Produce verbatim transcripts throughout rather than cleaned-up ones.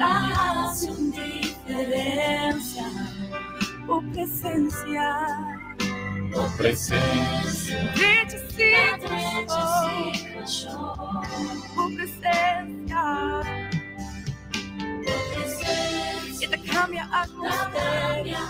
hace diferencia. Oh presencia, oh presencia, oh presencia, que te cambia atmósfera.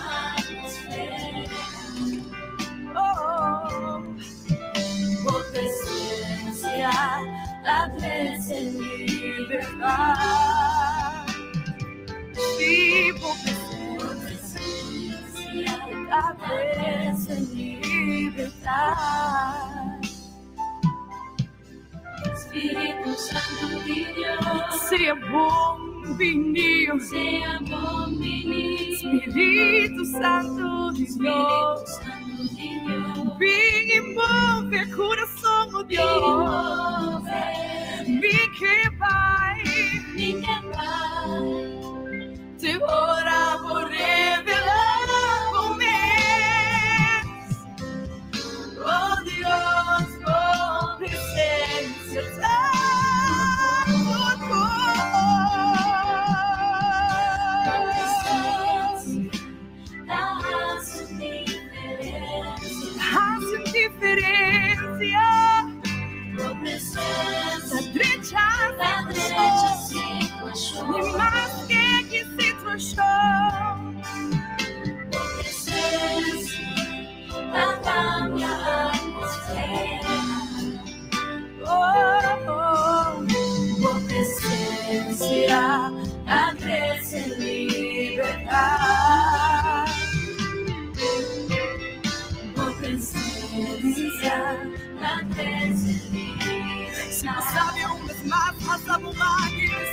Oh, oh presencia, la gracia en libertad. Sí, oh presencia, la gracia en libertad. Espíritu Santo de Dios, sea bom vinil, sea bom vinil. Espíritu Santo de Dios, vem e move coração, oh Deus, vem que vai, vem que vai, te ora por revelar momentos, oh Deus, com presença diferencia, oh presencia, la derecha situação, e mais que que situação, oh presencia, la cambia atmosfera, oh, oh, oh presencia, la gracia en libertad. La gracia se não sabe um vez mais, mas a bondade de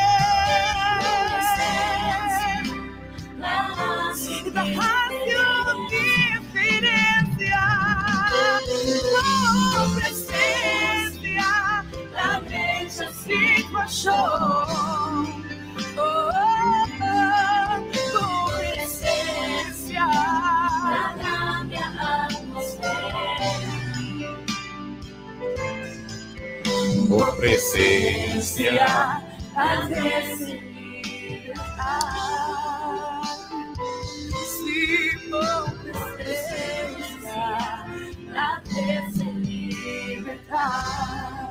ser e da rádio diferença. Oh, presença, la gracia situação. Oh, oh, oh, presença, la cambia atmosfera. oh presencia, la gracia en libertad. Sí, oh presencia, la gracia en libertad.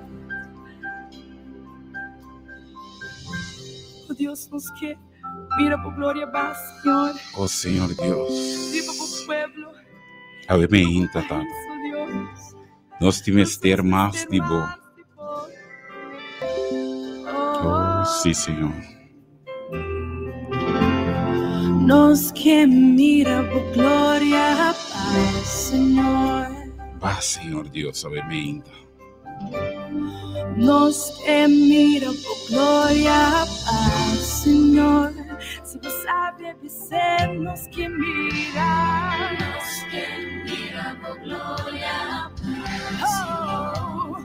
Oh Deus, nos que mira por glória basta, Senhor. oh Senhor Deus, viva por pueblo. Amém, Tata. Nós temos ter mais de bom. Oh, sim, Senhor. Nos que mira por glória, paz, Senhor. Paz, Senhor Deus, amém. Nos que mira por glória, paz, Senhor. Se você sabe dizer, nos que mira, nos que mira por glória, paz, oh,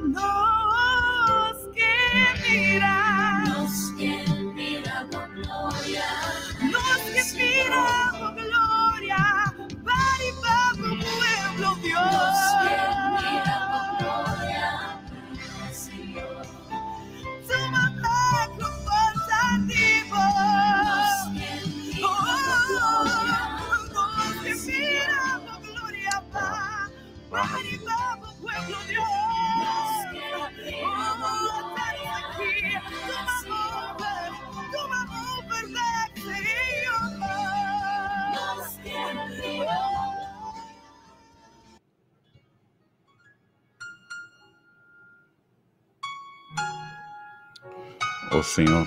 nos que mira, nos que mira por glória, nos que mira por glória, para y para tu pueblo, Dios. Nos que mira por glória, Senhor. Tu mandato comportativo. Nos que mira por glória, para y para tu pueblo, Dios. Oh Senhor,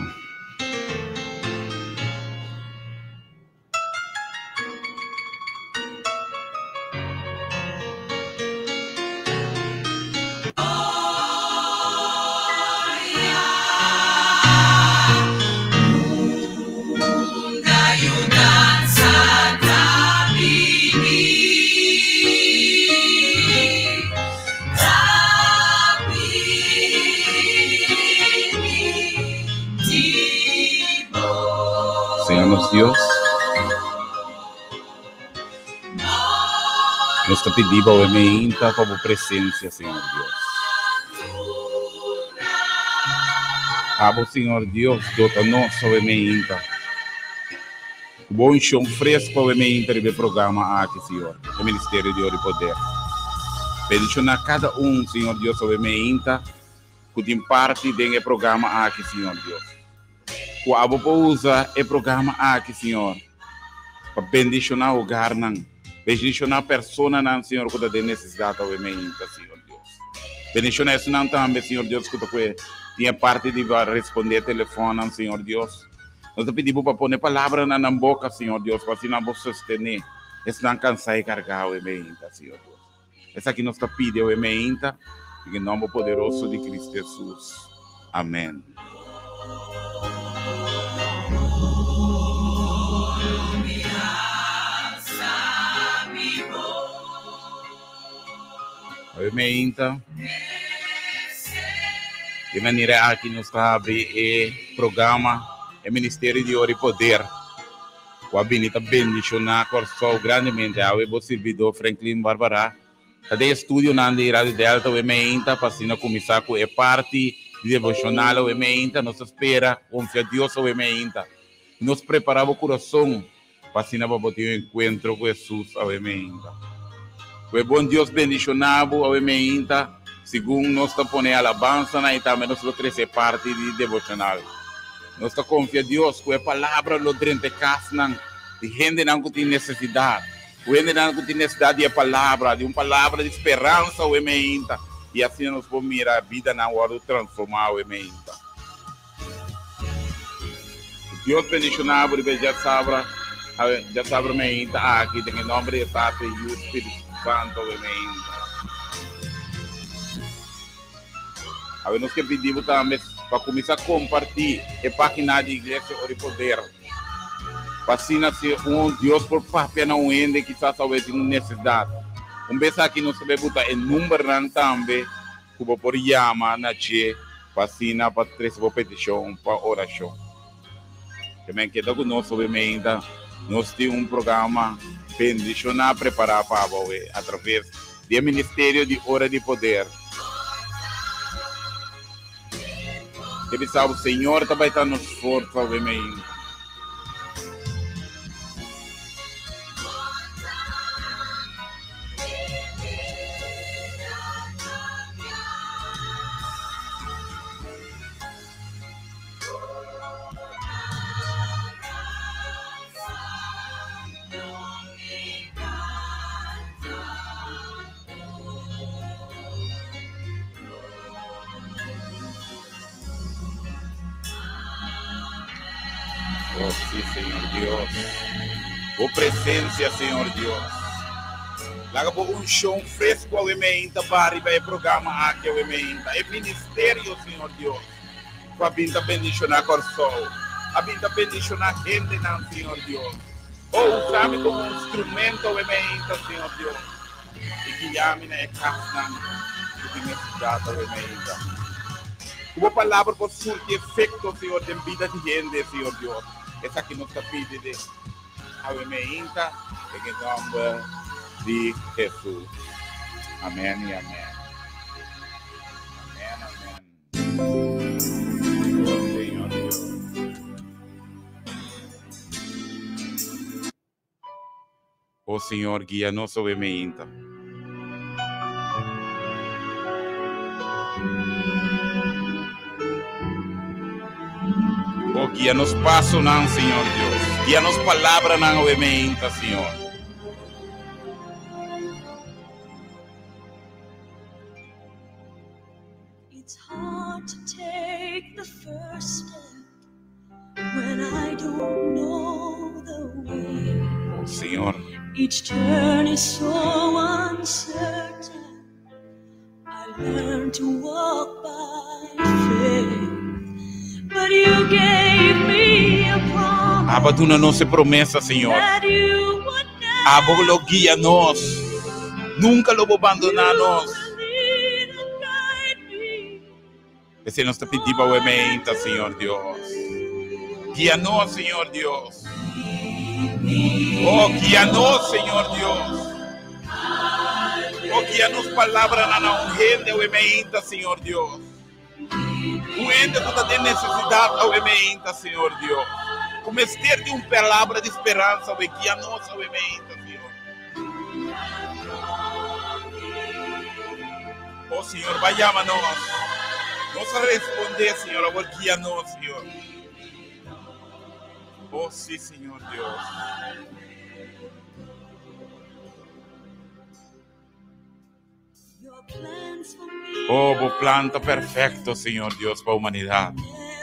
Senhor Deus, nós te pedimos obviamente para a tua presença, Senhor Deus. Abo, Senhor Deus, dota nosso emeinta. Bom chão fresco o emeinta do programa aqui, Senhor. O Ministério de Ouro e Poder. Bendicionar cada um, Senhor Deus, o emeinta. Que tem parte do programa aqui, Senhor Deus. O abo usa o programa aqui, Senhor. Para bendicionar o lugar, bendicionar a pessoa, não, Senhor, que tem necessidade do emeinta, Senhor Deus. Bendicionar isso não também, Senhor Deus, que tem parte de responder telefone, Senhor Deus. Nós te pedimos para pôr palavra na boca, Senhor Deus, para assim não vos sostener. Isso não cansar e carregar o emeinta, Senhor Deus. Essa aqui nós te pedimos o emeinta, em nome poderoso de Cristo Jesus. Amém. O emeinta. De maneira aqui nós abrir o programa o Ministério de Ouro e Poder. O Abinita bendicionar Corsol grandemente ao o servidor Franklin Barbara. Cada estúdio na Rádio Delta o emeinta para assim começar com a parte devocional o emeinta. Nós espera confia Deus o emeinta. Nós preparamos o coração para assim para ter um encontro com Jesus o emeinta. O bom Deus bendicionado o emeinta. Segundo nós estamos pondo alabança e também nós vamos crescer parte de devocional. Nós confiamos em Deus com a palavra do drente casa de gente não tem necessidade. O gente não tem necessidade de palavra, de uma palavra de esperança o emeinta. E assim nós vamos mirar a vida na hora de transformar o emeinta. Deus bendicionado e já sabe, já sabe o emeinta aqui tem o nome de Tato e o Espírito Santo o emeinta. Aí nós que pedimos também para começar a compartilhar a página de Igreja Ouro e Poder. Para assim, um Deus por papel não ende que está talvez em necessidade. Um vez aqui nós vamos botar em número também, que vou por chamar na Tchê, para assim, para trazer uma petição, para oração. Também que está conosco, obviamente, nós temos um programa bendicionar, preparar para você, através do Ministério de Ouro e Poder. Ele sabe, o Senhor também está nos fortes, obviamente. Oh, sim, Senhor Deus. Oh, presença, Senhor Deus. Laga por um chão fresco ao emeinta para o programa aqui ao emeinta. É ministério, Senhor Deus. Para a bendicionar Corsol. A bendicionar gente, não, Senhor Deus. Oh, usame como um instrumento ao emeinta, Senhor Deus. E que llame na casa, que tem necessidade ao emeinta. Uma palavra por surtir efeito, Senhor, de vida de gente, Senhor Deus. Essa aqui nos pede de Awemeinta, em nome de Jesus. Amém e amém. Amém, amém. Oh, Senhor Deus. Oh, Senhor, guia-nos, Awemeinta. Oh, guia-nos passo, não, Senhor Deus. Guia-nos palavra, não, obviamente, Senhor. It's hard to take the first step when I don't know the way. Oh, Senhor. Each turn is so uncertain. I learn to walk by faith. But you gave me a promise. Aba tu na nossa promessa, Senhor. Aba lo guia-nos. Nunca lo abandonar-nos. Esse nós te pedimos obviamente, Senhor Deus. Guia-nos, Senhor Deus. Oh, guia-nos, Senhor Deus. Oh, guia-nos palavra na não rende obviamente, Senhor Deus. Cuenta toda de necessidade ao ementa, Senhor Deus. Como ester de uma palavra de esperança, ve guia nós ao ementa, Senhor. Oh, Senhor, vai chamar nós. Nós a responder, Senhor, agora guia nós, Senhor. Oh, sim, Senhor Deus. Oh, o plano perfeito, Senhor Deus, para a humanidade.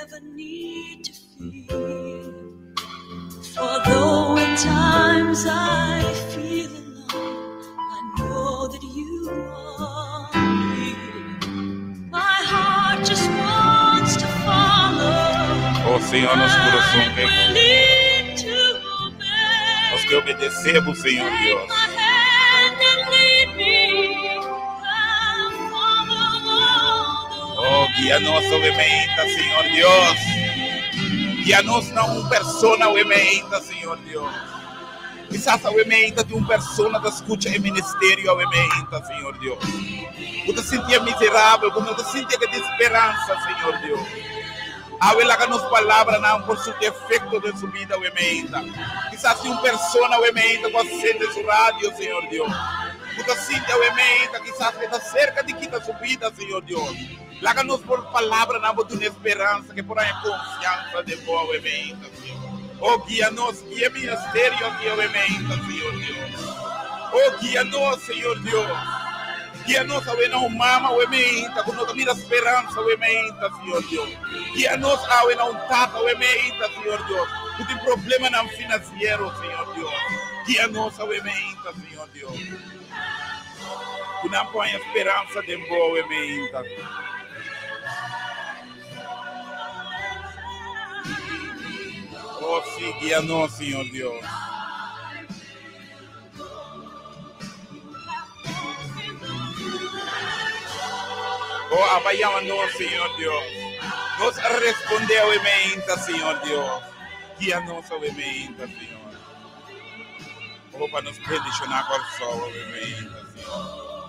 Although at times I feel alone, I know that you are here. My heart just wants to follow. Oh, Senhor, nosso coração quer. Willing to obey. Nós que obedecemos, Senhor Deus. My hand and lead me. I'll follow all the Oh, guia nossa obediência, Senhor Deus. Guia-nos não uma persona obediente, Senhor Deus. Quizás a obediência de uma persona que escuta o ministério obediente, Senhor Deus. Quando te sentia miserável, quando te sentia que de esperança, Senhor Deus. Habla que nos palavras não por seu defeito de sua vida obediente. Quizás uma persona obediente que acende sua rádio, Senhor Deus. Quando te sentia obediente, quizás que está cerca de quita sua vida, Senhor Deus. Láganos por palavra, na boa esperança, que por aí confiança de boa obediência, Senhor. Oh, guia-nos, guia ministério aqui, obediência, Senhor Deus. Oh, guia-nos, Senhor Deus. Guia-nos a ver não mama, obediência, com nossa vida esperança, obediência, Senhor Deus. Guia-nos a ver não tata, obediência, Senhor Deus. Não tem problema não financeiro, Senhor Deus. Guia-nos a obediência, Senhor Deus. Que não põe esperança de boa obediência. Oh, sim, guia-nos, Senhor Deus. Oh, apoiamos-nos, Senhor Deus. Nos respondeu a obediência, Senhor Deus. Guia-nos a obediência, Senhor. Oh, para nos condicionar com o sol, a obediência, Senhor.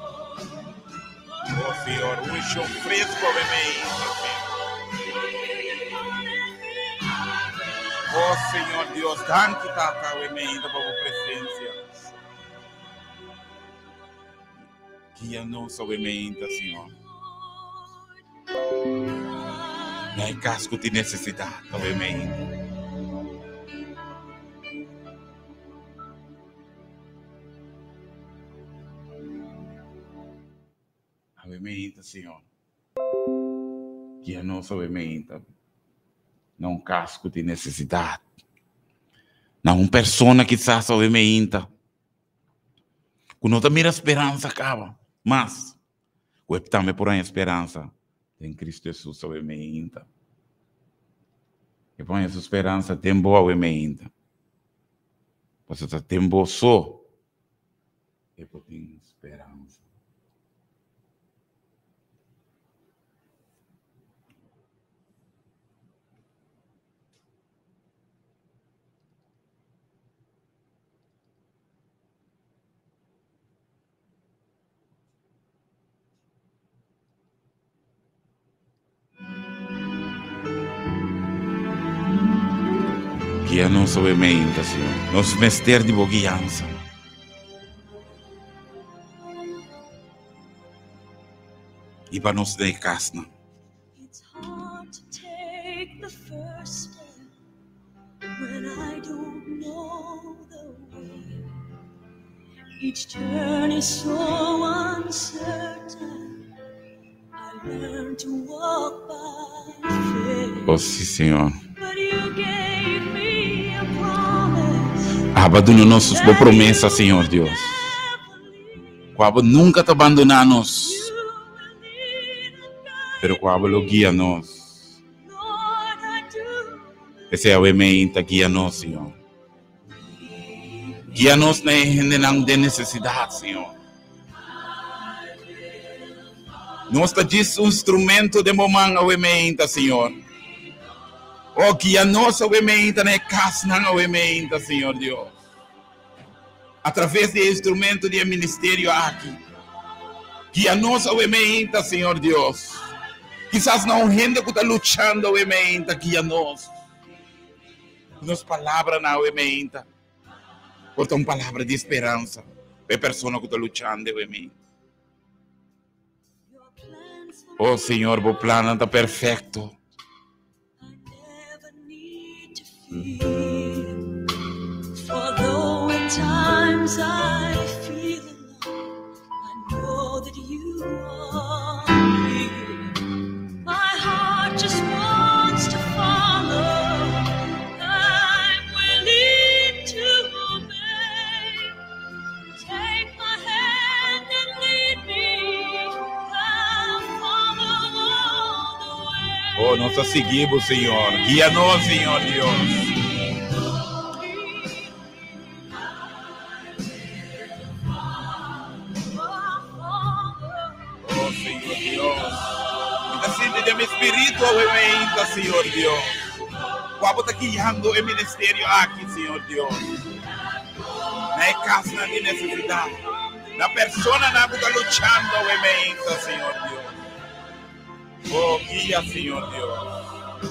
Oh, Senhor, um chão fresco, a obediência, Senhor. Oh, Senhor Deus, tanto está cá o emenda para a tua presença. Guia-nos ao emenda, Senhor. Não é casco de necessidade ao emenda. Ao emenda, Senhor. Guia-nos ao emenda. Não um casco de necessidade. Não uma persona que está obediente. Quando não mira esperança, acaba. Mas, o que também por aí esperança, tem Cristo Jesus obediente. E põe essa esperança, tem boa obediente. Você tem boa só. E tem esperança. Guia-nos obediente, Senhor. Nos mestre de boa guiança. E para nos dar casna. It's hard to take the first step when I don't know the way. Each turn is so uncertain. I learn to walk by faith. Oh, sim, Senhor. But you gave me a promise. Abandona nossas boas promessas, Senhor Deus. Quando nunca te abandonar-nos. Pero quando guia-nos. Esse é o emenda, guia-nos, Senhor. Guia-nos na não de necessidade, Senhor. Nós estamos um instrumento de momento ao emenda, Senhor. Oh, guia-nos ao emenda na casa, não ao emenda, Senhor Deus. Através do instrumento de ministério aqui. Guia-nos ao emenda, Senhor Deus. Quizás não gente que está lutando, obviamente, aqui a nós. Nos palavras não, obviamente. Porque é uma palavra de esperança. É a pessoa que está lutando, obviamente. Oh, Senhor, o plano está perfeito. For though at times I feel alone, I know that you are here. My heart just wants to follow. I'm willing to obey. Take my hand and lead me. I'll follow all the way. Oh, nós seguimos, Senhor. Guia-nos, Senhor Deus. Espírito, obviamente, Senhor Deus. Quando está guiando o ministério aqui, Senhor Deus. Na casa de necessidade. Na pessoa que está lutando, obviamente, Senhor Deus. Oh, guia, Senhor Deus.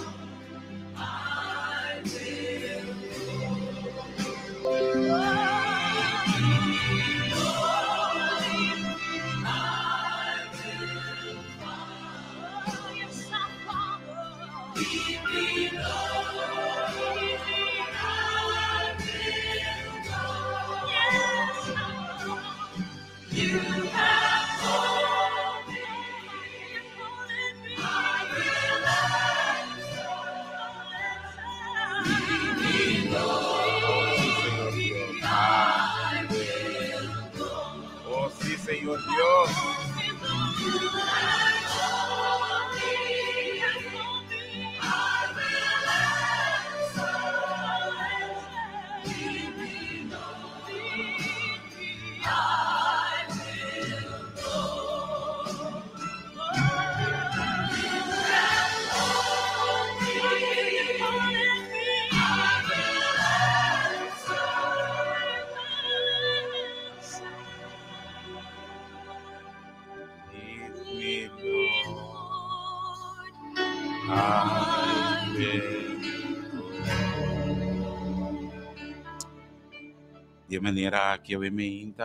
Oh, sí, Señor Dios. De maneira que obviamente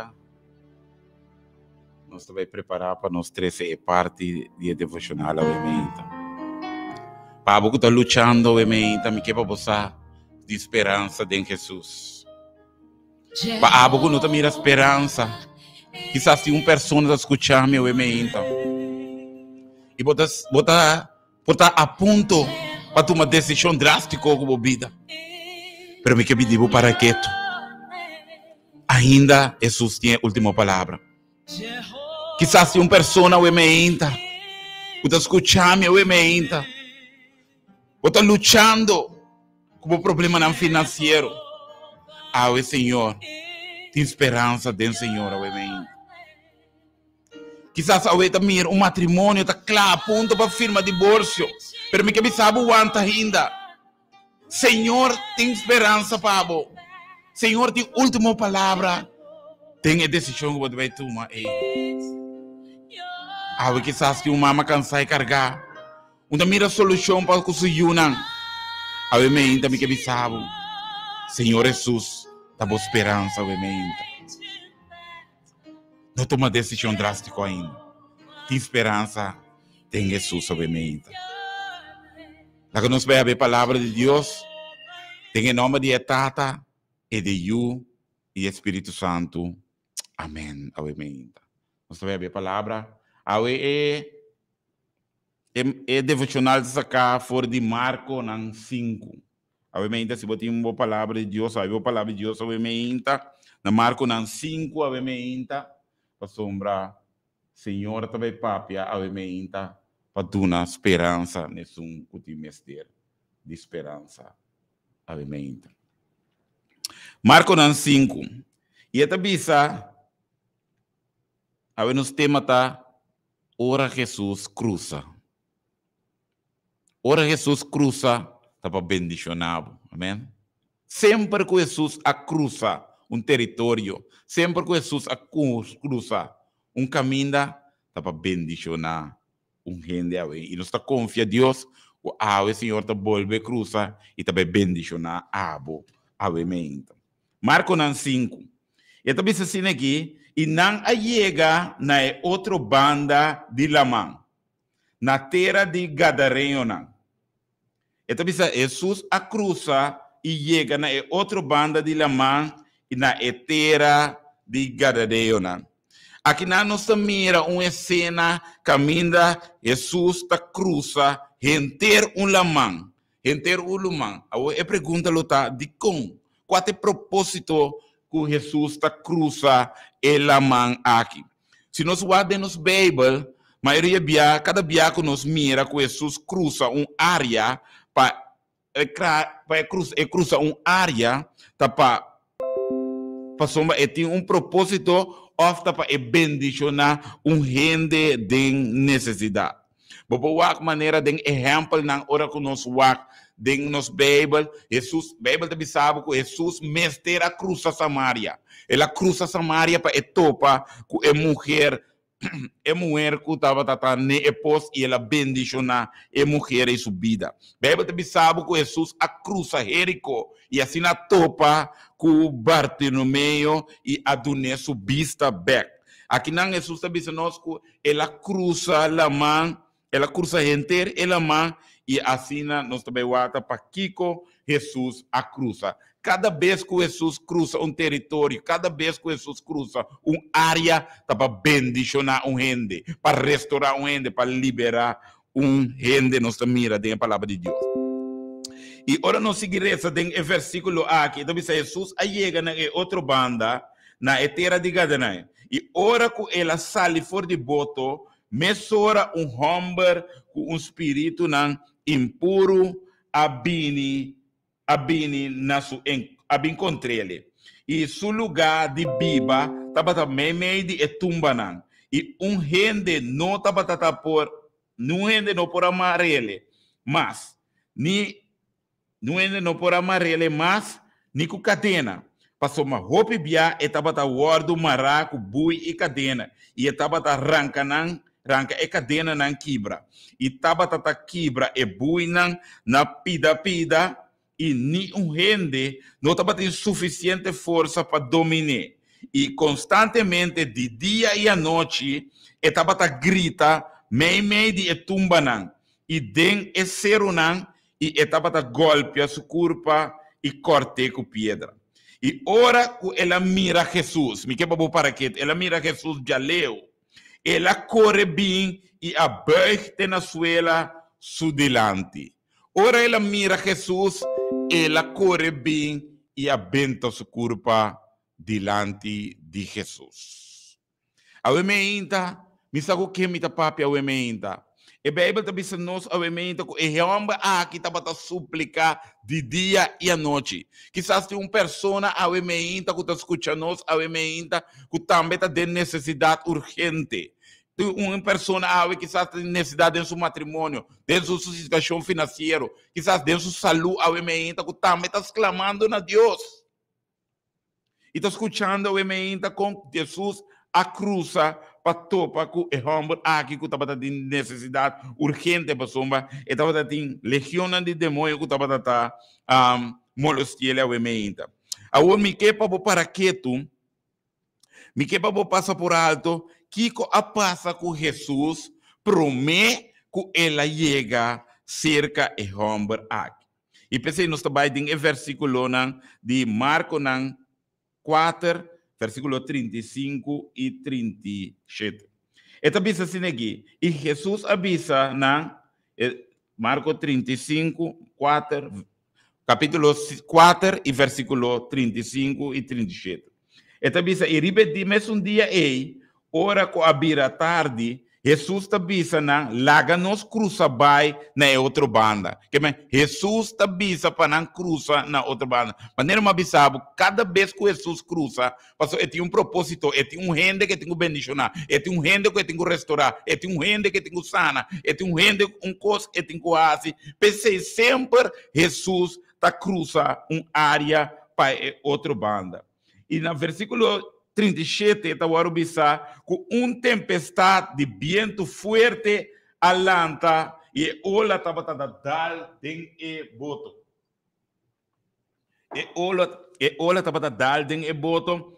nós vamos preparar para nós três parte de devocional, obviamente. Para você que está lutando, obviamente, me quer para você de esperança em Jesus. Para você que não tem esperança, quizás se uma pessoa está escutando, obviamente, e você está a ponto para tomar uma decisão drástica com a vida. Mas me quer pedir para quieto. Ainda Jesus tem a última palavra. Quizás se uma pessoa obviamente está escutando, obviamente, está lutando com o problema financeiro. Ah, o Senhor tem esperança do Senhor, obviamente. Quizás também um matrimônio está claro, a ponto para firmar divórcio, mas me que sabe o quanto ainda. Senhor tem esperança para você. Senhor tem última palavra. Tem a decisão que você vai tomar. Ah, quizás que uma mama cansada de carregar. Uma mira solução para conseguir uma. Obviamente, me que sabe. Senhor Jesus, dá boa esperança, obviamente. Não toma decisão drástica ainda. Tem esperança, tem Jesus, obviamente. Lá que nós vamos ver a palavra de Deus, tem em nome de Tata e de You e Espírito Santo. Amém, obviamente. Nós vamos ver a palavra. É, é, é devocional de sacar fora de Marco cinco. Obviamente, se você tem uma palavra de Deus, a palavra de Deus, obviamente, na Marco cinco, obviamente, para sombra, Senhor, também papia, obviamente, para dar esperança nesse um mestre de esperança, obviamente. Marco cinco. E esta bisa, a nos tema tá, ora Jesus cruza. Ora Jesus cruza, tá para bendicionado, amém? Sempre que Jesus a cruza um território, sempre que Jesus a cruza um caminho, tá para bendicionar um rende a e nós está confia Deus o ave Senhor tá volve cruza e também bendicionar abo ave meinta. Marco nan cinco. E também se assim aqui e não a chega na outra banda de Lamã, na terra de Gadareno nan. E também se Jesus a cruza e chega na outra banda de Lamã e na terra de Gadareno nan. Aqui na nossa mira uma cena caminha Jesus ta cruza enter um lamang, enter um lamang. Eu pergunto luta de com qual é o propósito que Jesus ta cruza o lamang aqui. Se nós guardamos nos Bíblia, maioria bia cada bia que nos mira que Jesus cruza um área para para cruza cruza um área tá para para soma e tem um propósito ofta para bendicionar um rende de necessidade. Bobo wak maneira de exemplo na hora que nós wak de nos Bíblia, Jesus, Bíblia te sabe que Jesus mestre a cruza Samaria. Ela cruza Samaria para etopa que é mulher, é mulher que estava tratando ne epos e ela bendiciona é mulher em sua vida. Bíblia te sabe que Jesus a cruza Jericó e assim na topa com Bartimeu e adune sua vista back. Aqui não Jesus te disse nós que ela cruza a mão, ela cruza inteira ela mão e assim nós também wata para Kiko Jesus a cruza. Cada vez que Jesus cruza um território, cada vez que Jesus cruza uma área, tá para bendicionar um rende, para restaurar um rende, para liberar um rende, nós mira dentro da palavra de Deus. E ora nós seguiremos dentro do versículo aqui, então Jesus chega na outra banda, na terra de Gadareno. E ora que ela sai fora de boto, mesora um homem com um espírito não impuro, abini, abini na su abin contra ele. E seu lugar de biba estava também meio de tumba e um rende não estava por não rende não por amar ele, mas ni não rende não por amar ele, mas ni com cadena. Passou uma roupa bia e estava a guardo maraco bui e cadena e estava a arranca nan ranca e cadena nan quebra e estava a quebra e bui nan na pida pida e ni um rende não estava tendo suficiente força para dominar e constantemente de dia e à noite estava a grita mei mei de tumba nan e den e cero nan e estava a golpe a sua curva e corte com pedra. E ora que ela mira Jesus, me quebra para que ela mira Jesus já leu, ela corre bem e aberta na suela su delante. Ora ela mira Jesus, ela corre bem e abenta sua curva delante de Jesus. A wemeinta, me sabe o que me tá papi a wemeinta. E a Bíblia também se nos obviamente que é homem aqui estava a suplicar de dia e à noite. Quizás tem uma pessoa obviamente que está escutando nós obviamente que também está de necessidade urgente. Tem uma pessoa que quizás tem necessidade em seu matrimônio, dentro da sua situação financeira, quizás dentro da sua saúde obviamente que também está clamando a Deus. E está escutando obviamente com Jesus a cruza para topa com o homem aqui que estava tendo necessidade urgente para somba e estava tendo legião de demônio que estava tendo molestia a wemeinta. Agora me quepa para quieto, me quepa para passar por alto, que a passa com Jesus promete que ela chega cerca do homem aqui. E pensei nós também em versículo de Marco quatro, versículo trinta e cinco e trinta e sete. Esta avisa assim aqui. E Jesus avisa na Marco trinta e cinco, quatro, capítulo quatro e versículo trinta e cinco e trinta e sete. Esta avisa, e repeti, mas um dia ei, ora que abira tarde, Jesus te avisa na laga nos cruza vai na outra banda. Que men Jesus te avisa para não cruza na outra banda. Maneira uma avisava, cada vez que Jesus cruza, passou ele tem um propósito, ele tem um rende que tem que bendicionar, ele tem um rende que tem que restaurar, ele tem um rende que tem que sana, ele tem um rende um coisa que tem que fazer. Pensei sempre Jesus tá cruza uma área para outra banda. E no versículo trinta e sete, está a observar com uma tempestade de vento forte alanta e ola tabata da dal den e boto. E ola e ola tabata dal den e boto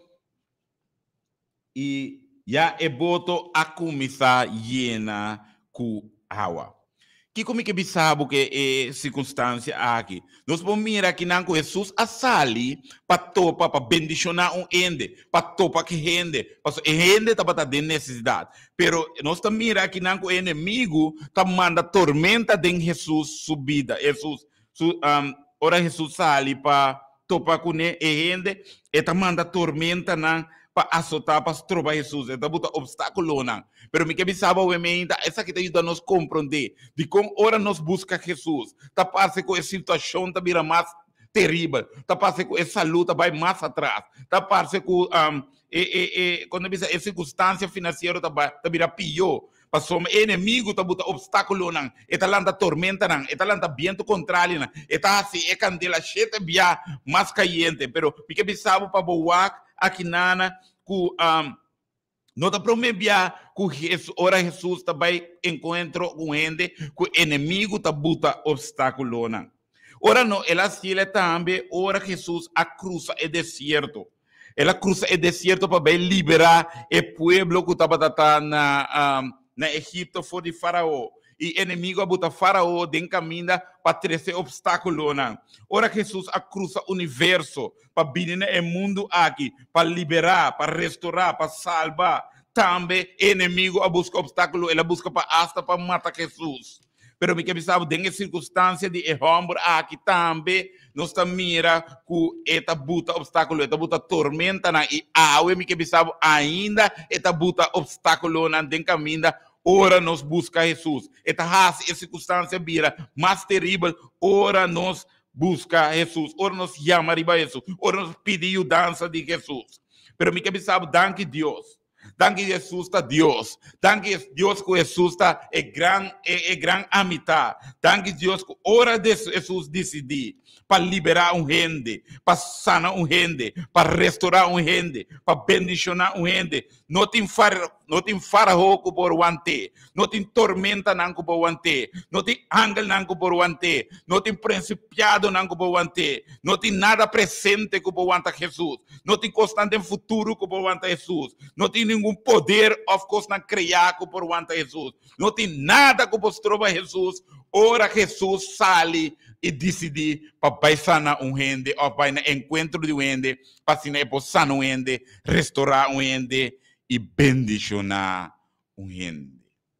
e ya e boto akumisa yena ku hawa. Que como que bisabo que é circunstância aqui? Nós vamos mirar que não Jesus assali para topa para bendicionar um ende, para topa que rende, para rende tá para ter necessidade. Pero nós estamos mirar que não o inimigo tá manda tormenta de Jesus subida. Jesus, su, um, ora Jesus sali para topa com e rende, e tá manda tormenta não para assotar para trobar Jesus, e tá bota obstáculo não. Pero me que sabe o emenda, essa que te ajuda a nos compreender de como ora nos busca Jesus. Tá passa com essa situação tá vira mais terrível. Tá passa com essa luta vai mais atrás. Tá passa com um, e, e, e, quando essa circunstância financeira tá tá vira pior. Passou o inimigo tá bota obstáculo não. E tá lá da tormenta não. E tá lá da vento contrário não. E tá assim é candela cheta bia mais caliente. Pero me que sabe para boa aqui nana com um, não está prometendo que ora Jesus também encontra com gente, que o inimigo está bota obstáculo. Ora não, ela sila também, ora Jesus a cruza o deserto. Ela cruza o deserto para liberar o povo que estava na, um, na Egito fora de Faraó. E o inimigo a bota Faraó de caminho para trazer obstáculo. Ora Jesus a cruza o universo para vir no mundo aqui, para liberar, para restaurar, para salvar. Também o inimigo a busca obstáculo, ele busca para hasta para matar Jesus. Pero me que sabe, dentro da circunstância de homem aqui também, nós estamos mira que esta buta obstáculo, esta buta tormenta, e a me que sabe ainda esta buta obstáculo na dentro caminho. Ora nos busca Jesus. Esta raça, essa circunstância vira mais terrível. Ora nos busca Jesus. Ora nos chama a Jesus. Ora nos pede dança de Jesus. Pero me que sabe, danke Deus. Danke Jesus está Deus. Danke Deus que Jesus está é grande, é, é grande amizade. Danke Deus que ora de Jesus decidir para liberar um rende, para sanar um rende, para restaurar um rende, para bendicionar um rende. Não tem far, não tem faraó que por wante, não tem tormenta não que por wante, não tem ángel não que por wante, não tem principiado não que por wante, não tem nada presente que por wante Jesus, não tem constante futuro que por wante Jesus, não tem nenhum poder of course na criar que por wante Jesus, não tem nada que por trova Jesus. Ora Jesus sale e decide para sanar um rende, ou para no encontro de um rende, para se não sanar um rende, restaurar um rende e bendicionar um rende.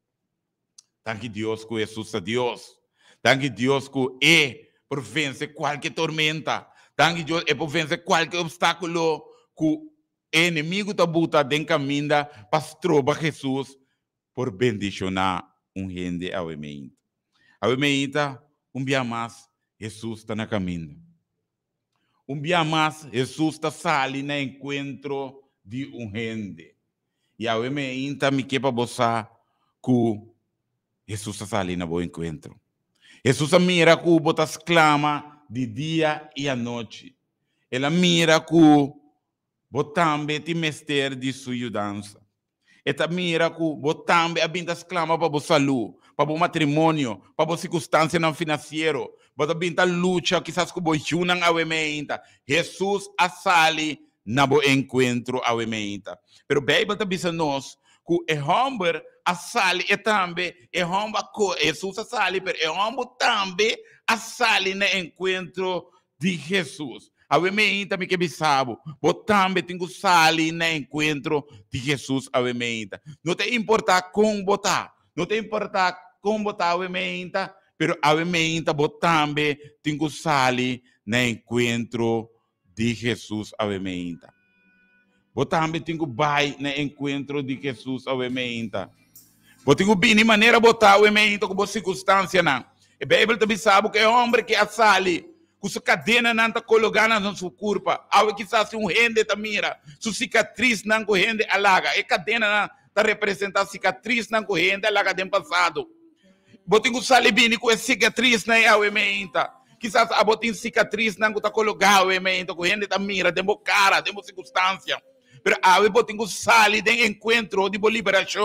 Danke Deus que Jesus é Deus. Danke Deus que é por vencer qualquer tormenta. Danke Deus é por vencer qualquer obstáculo que o inimigo está botando em caminho para trobar Jesus por bendicionar um rende ao emenda. Ao emenda, um dia mais, Jesus está na caminho. Um dia mais, Jesus está saindo no encontro de um rende. E ao emenda, me quer para você que Jesus está saindo no encontro. Jesus mira que você exclama de dia e à noite. Ela mira que você também tem mestre de sua ajudança. Ela mira que você também exclama para a saúde, para o matrimônio, para a circunstância não financeira, para a luta, quizás que você junam ao emenda. Jesus assale na bo encontro ao emenda. Pero a Bíblia está dizendo nós que o homem assale e também, o homem Jesus assale, pero o homem também assale no encontro de Jesus. A emenda me que sabe, você também tem que sair no encontro de Jesus a emenda. Não te importa como botar, não te importa como botar a emenda, pero a emenda você também tem que sair no encontro de Jesus a emenda. Você também tem que vai no encontro de Jesus a emenda. Você tem que vir de maneira botar a emenda com circunstância não. A Bíblia também sabe que é homem que assale com sua cadena não está colocada na sua corpo. Ao que se um rende está mira, sua cicatriz não corrende alaga. E cadena não está representando a cicatriz não corrende alaga do passado. Botem que sale bem com a cicatriz não é ao emenda. Quizás a botem cicatriz não está colocada ao emenda, corrende está mira, demo cara, demo circunstância. Mas ao botem que sale de encontro de liberação.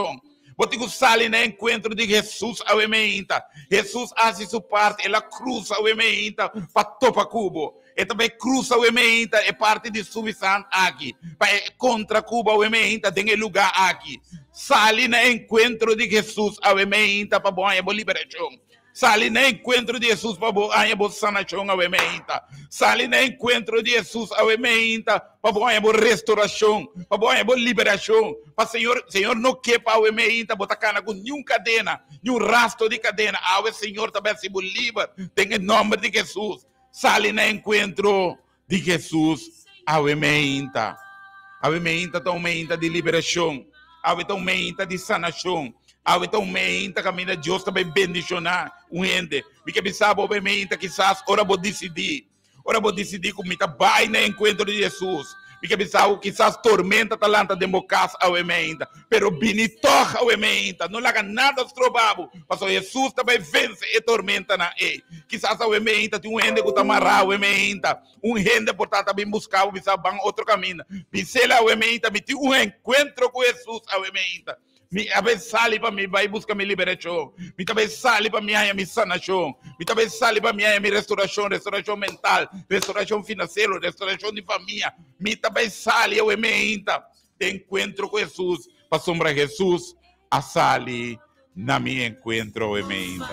Botigo sali na encontro de Jesus ao emeinta. Jesus hace sua parte, ela cruza o emeinta para topa cubo. E também cruza o emeinta, é parte de sua visão aqui. Para contra Cuba o emeinta, tem lugar aqui. Sali na encontro de Jesus ao emeinta para boa liberação. Sali na encontro de Jesus para boa sanação ao emeinta. Sali na encontro de Jesus ao emeinta para boa restauração, para boa liberação. Para Senhor, Senhor não quepa ao emeinta botar cana com nenhuma cadena, nenhum rastro de cadena. Ao Senhor também se livre, tem em nome de Jesus. Sali na encontro de Jesus ao emeinta. Ao emeinta está um emeinta de liberação. Ao então emeinta de sanação. Ao então emeinta caminha Deus também bendicionar um ente. Porque pensava o emeinta quizás ora vou decidir. Ora vou decidir como está vai na encontro de Jesus. Porque pensava quizás tormenta talanta de mocas ao emeinta. Pero binitorra ao emeinta. Não laga nada estrobabo. Mas Jesus também vence e tormenta na e. Quizás ao emeinta tem um ente que está amarrado ao emeinta. Um ente portanto também buscar o bisabão outro caminho. Pincela ao emeinta. Me tem um encontro com Jesus ao emeinta. Me abençale para mim, vai buscar minha liberação. Me abençale para mim, minha sanação. Me abençale para mim, minha restauração, restauração mental, restauração financeira, restauração de família. Me abençale, eu ementa. Te encontro com Jesus, para sombra Jesus, a sali na minha encontro, eu ementa.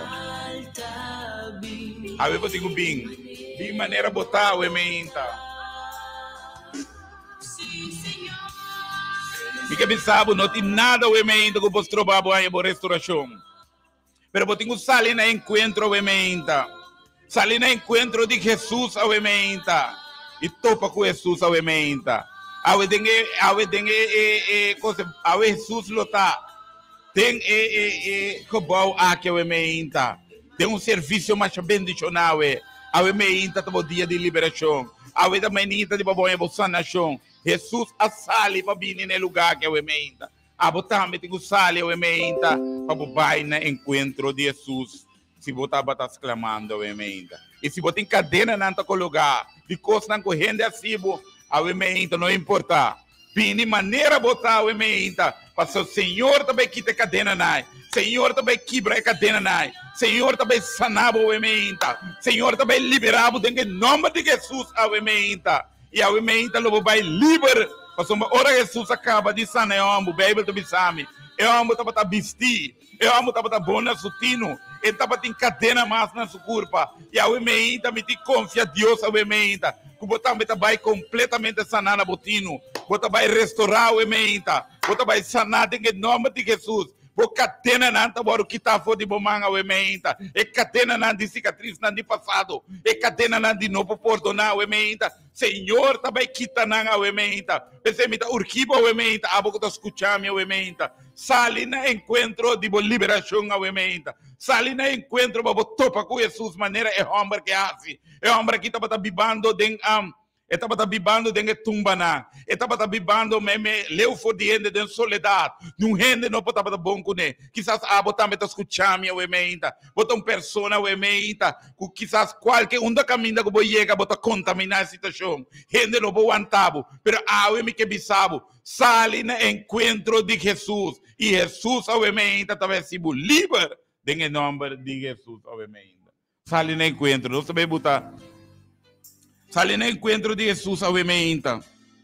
Aí eu digo bem, de maneira botar o ementa. E que pensava, não tem nada o emenda que eu posso trobar a restauração. Mas eu tenho salir na encontro o emenda. Salir na encontro de Jesus ao emenda. E topa com Jesus ao emenda. Ao dengue, ao dengue, e coisa, ao Jesus lotar. Tem e e e cobal aqui ao emenda. Tem um serviço mais bendicional é. Ao emenda todo dia de liberação. Ao da menina de babonha sanação. Jesus a sali para vir no lugar que é o emenda. A botar me tem que sali o emenda para botar no encontro de Jesus. Se botar bata exclamando o emenda. E se botar em cadeira não tá colocar, de coisa não correndo assim, o emenda não importa. Vini maneira botar o emenda, para o Senhor também quita cadeira não. Senhor também quebra a cadeira não. Senhor também sanava o emenda. Senhor também liberava em nome de Jesus o emenda. E a emenda logo vai livre. Porque ora Jesus acaba de sanar o amo, Bíblia do Bisame. Eu amo estava a vestir. Eu amo estava a bona sutino. Ele estava em cadena mais na sua curva. E a emenda me confia Deus a emenda. Que botar me vai completamente sanar na botino. Botar vai restaurar o emenda. Botar vai sanar em nome de Jesus. O catena não está bom, o que está fora de bomanga o emenda. E catena não de cicatriz não de passado. E catena não de novo perdonar o emenda. Senhor também quita não o emenda. Pensei me está urquiba o emenda. A boca está escutando o emenda. Sali na encontro de liberação o emenda. Sali na encontro para topa com Jesus maneira é homem que hace. É homem que está bibando de am. Estava bibando de tumba na. Estava bibando meme leu for diante de soledade. Num rende não potava bom com ele. Quizás a botar me escuchar o emenda. Botar um persona o emenda. Quizás qualquer um da caminha que vou chegar botar contaminar a situação. Rende não vou antabo. Pero a me que bisabo. Sali na encontro de Jesus. E Jesus ao emenda talvez se livre. Em nome de Jesus ao emenda. Sali na encontro. Não sabe botar. Sali no encontro de Jesus ao emenda.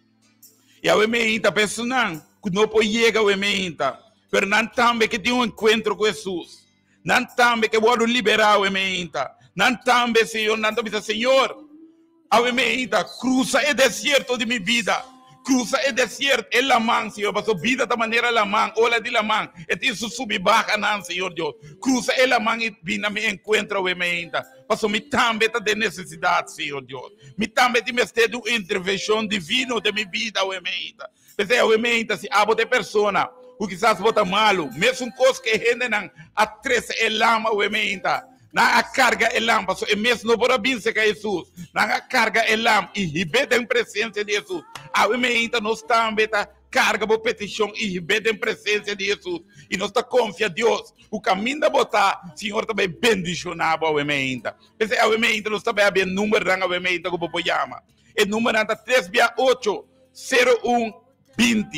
E ao emenda, pensa não, que não pode chegar ao emenda. Mas não também que tem um encontro com Jesus. Não também que vou liberar o emenda. Não também, Senhor, não também, Senhor, ao emenda, cruza o deserto de minha vida. Cruza o deserto, é la mão, Senhor, para a vida da maneira la mão, olha de la mão, e isso subir baixo, não, Senhor Deus. Cruza é la mão e vem me encontro o emenda. Porque me também está de necessidade, Senhor Deus. Me também tem de uma intervenção divina de minha vida, o emenda. Porque o emenda, se abo de pessoa, o que quizás bota malo, mesmo coisa que rende não, a três é lama o emenda. Na carga é lama, e mesmo não pode vir que Jesus. Na carga é lama, e ribeta em presença de Jesus. A emenda nós também está carga por petição e ribeta em presença de Jesus. E nós está confia Deus. O caminho da botar, Senhor também bendicionava a emenda. Porque a emenda nós também havia número da emenda que eu vou chamar. O número é três oito zero um vinte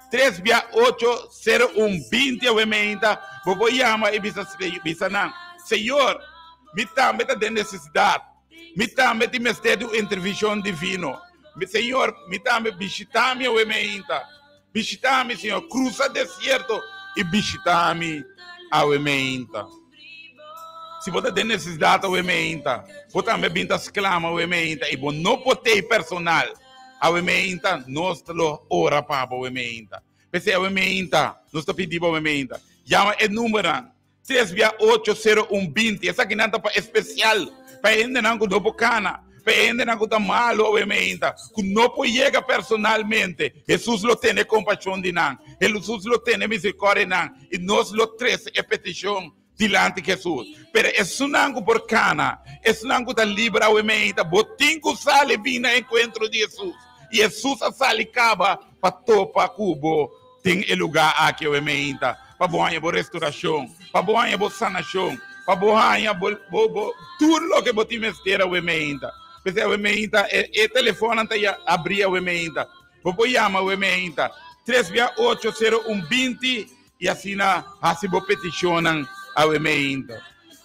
três oito zero um vinte a emenda. Vou chamar e bisa bisa não. Senhor, me também tem necessidade. Me também tem mistério de intervenção divino. Senhor, me também visita-me a emenda. Visita-me, Senhor, cruza deserto e visita-me a emenda. Se você tem necessidade a emenda, você também vem exclama a emenda e você não pode ter personal. A emenda, nós lo ora para a emenda. Porque a emenda, nós pedimos a emenda. Chama o número três oito zero um vinte. Essa aqui não é especial. Para ainda não é bocana. Para ainda não é malo a emenda. Que não pode chegar personalmente. Jesus lo tem compaixão de nós. Jesus lo tem misericórdia de nós. E nós lo três é petição diante de Jesus. Pero isso não é por cana. Isso não é livre a emenda. Botinho sale vina encontro de Jesus. E Jesus sale caba para topa cubo. Tem lugar aqui a emenda. Para boa boa restauração. Para boa boa sanação. Para boa boa tudo o que você mestre a emenda. Porque a emenda é telefone até abrir a emenda. Vou chamar a emenda. três oito zero um vinte e assim na assim vou peticionar a emenda.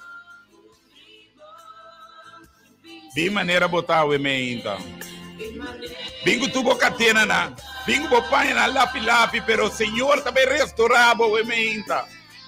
De maneira botar a emenda. Bingo tubo catena na. Bingo bopanha na lapi lapi, pero o Senhor também restaurava a emenda.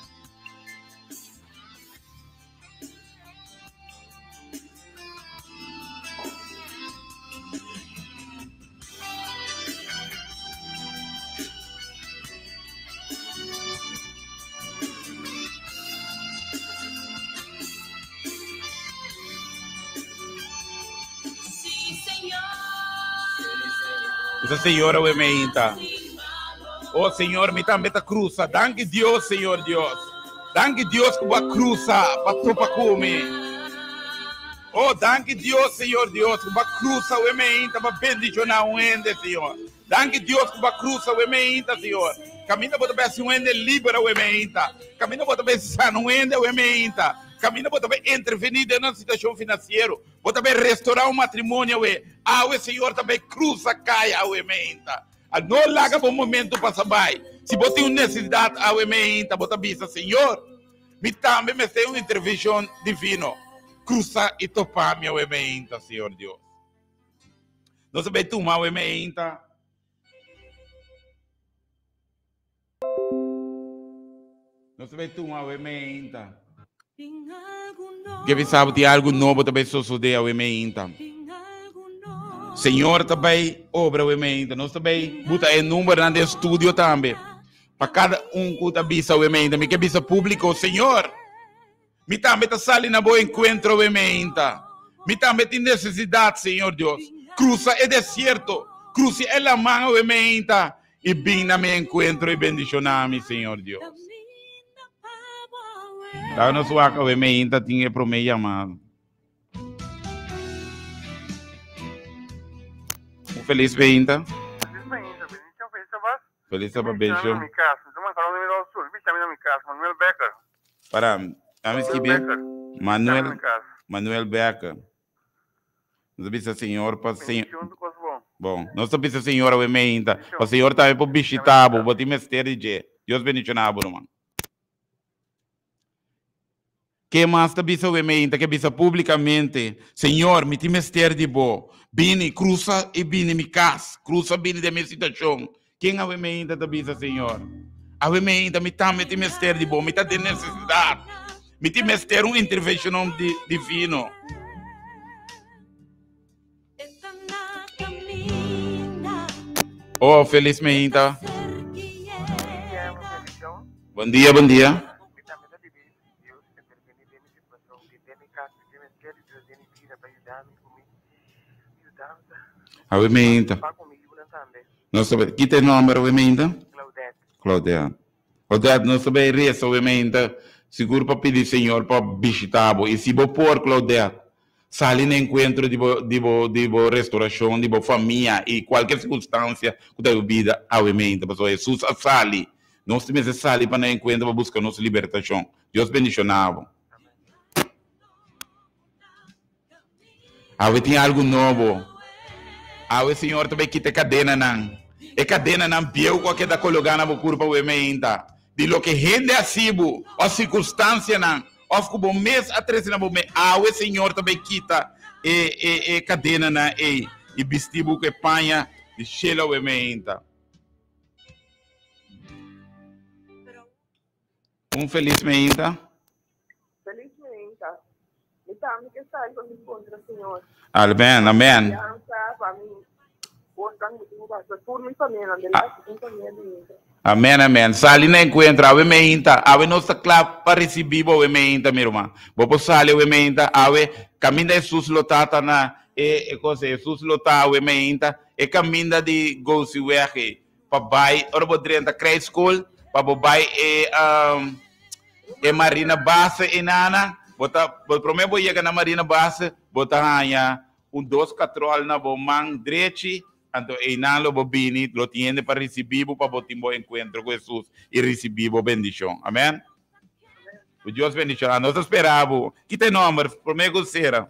Essa senhora o emenda. Oh Senhor, me também tá cruza. Danke Deus, Senhor Deus. Danke Deus que vai cruza para tu para comer. Oh, danke Deus, Senhor Deus, que vai cruza o emenda para bendicionar o ende, Senhor. Danke Deus que vai cruza o emenda, Senhor. Caminha para ver se o ende libera o emenda. Caminha para ver se o ende o emenda. Caminha para também intervenir na situação financeira. Para também restaurar o matrimônio. Ah, o Senhor também cruza, cai a emenda. Não larga para o momento para saber. Se você tem necessidade a emenda, você avisa, Senhor, me também me tem uma intervenção divina. Cruza e topar minha emenda, Senhor Deus. Não sabe tomar a emenda. Não sabe tomar a emenda. Que sabe de algo novo também suceder ao emenda. Senhor também obra o emenda. Nós também bota em número no estúdio também. Para cada um que avisa o emenda. Me que avisa público, Senhor. Me também está saindo na boa encontro o emenda. Me também tem necessidade, Senhor Deus. Cruza é deserto. Cruza é a mão o emenda. E vem na meu encontro e bendicionar-me, Senhor Deus. Tá na sua casa, o emenda tinha para me chamar. Feliz veinta. Feliz veinta, bendição, feliz sabas. Feliz sabas, bendição. Mi casa, estamos falando de meu sul, bicha na minha casa, Manuel Becker. Para, vamos que bem. Manuel, Manuel Becker. Nós sabemos, senhor, para senhor. Bom, nós sabemos, senhor, o emenda. O senhor também para visitar, para botar mistério de Deus bendicionado, irmão. Que mais está o emenda, que bisa publicamente, Senhor, me tem mistério de boa. Bini, cruza e bini mi casa, cruza bini da minha situação. Quem é o emenda da bisa, Senhor? A emenda me tá me tem mistério de boa, me tá de necessidade. Me tem mistério uma intervenção di, divino. Oh, feliz meinta. Bom dia, bom dia. A emenda. Não sabe, que tem número a emenda? Claudete. Claudete. Claudete, não sabe reza a emenda. Seguro para pedir Senhor para visitar. E se vou pôr Claudete, sale no encontro de de de restauração, de família e qualquer circunstância que tenha vida a emenda. Pessoal, Jesus sale. Nós temos que sair para no encontro para buscar nossa libertação. Deus bendicionava. Aí tem algo novo. Ah, o Senhor também quita cadena, não. E cadena não viu qual que da colocar na curva o ementa. De lo que rende assim, a circunstância não. Of que bom mês a três na bom mês. Ah, o Senhor também quita e e e cadena na e e vestido que panha de chela o ementa. Um feliz meinta. Feliz meinta. Então, me que sai com me contra Senhor. Amém, amém. Amém, amém. Sali na encuentra, ave meinta, ave nossa clap para receber o meinta, meu irmão. Vou sali o meinta, ave caminha Jesus lotata na e e coisa Jesus lotata o meinta e caminha de gozi werke. Papai, ora bodrenta cry school, papai e um e marina base enana, bota promete vou chegar na marina base, bota hanya um dos control na bomang drechi. Então, enalo bobini lo tiene para receber para botar um encontro com Jesus e receber a bendição. Amém? O Deus bendição. Nós esperávamos. Que tem nome? Prometo será.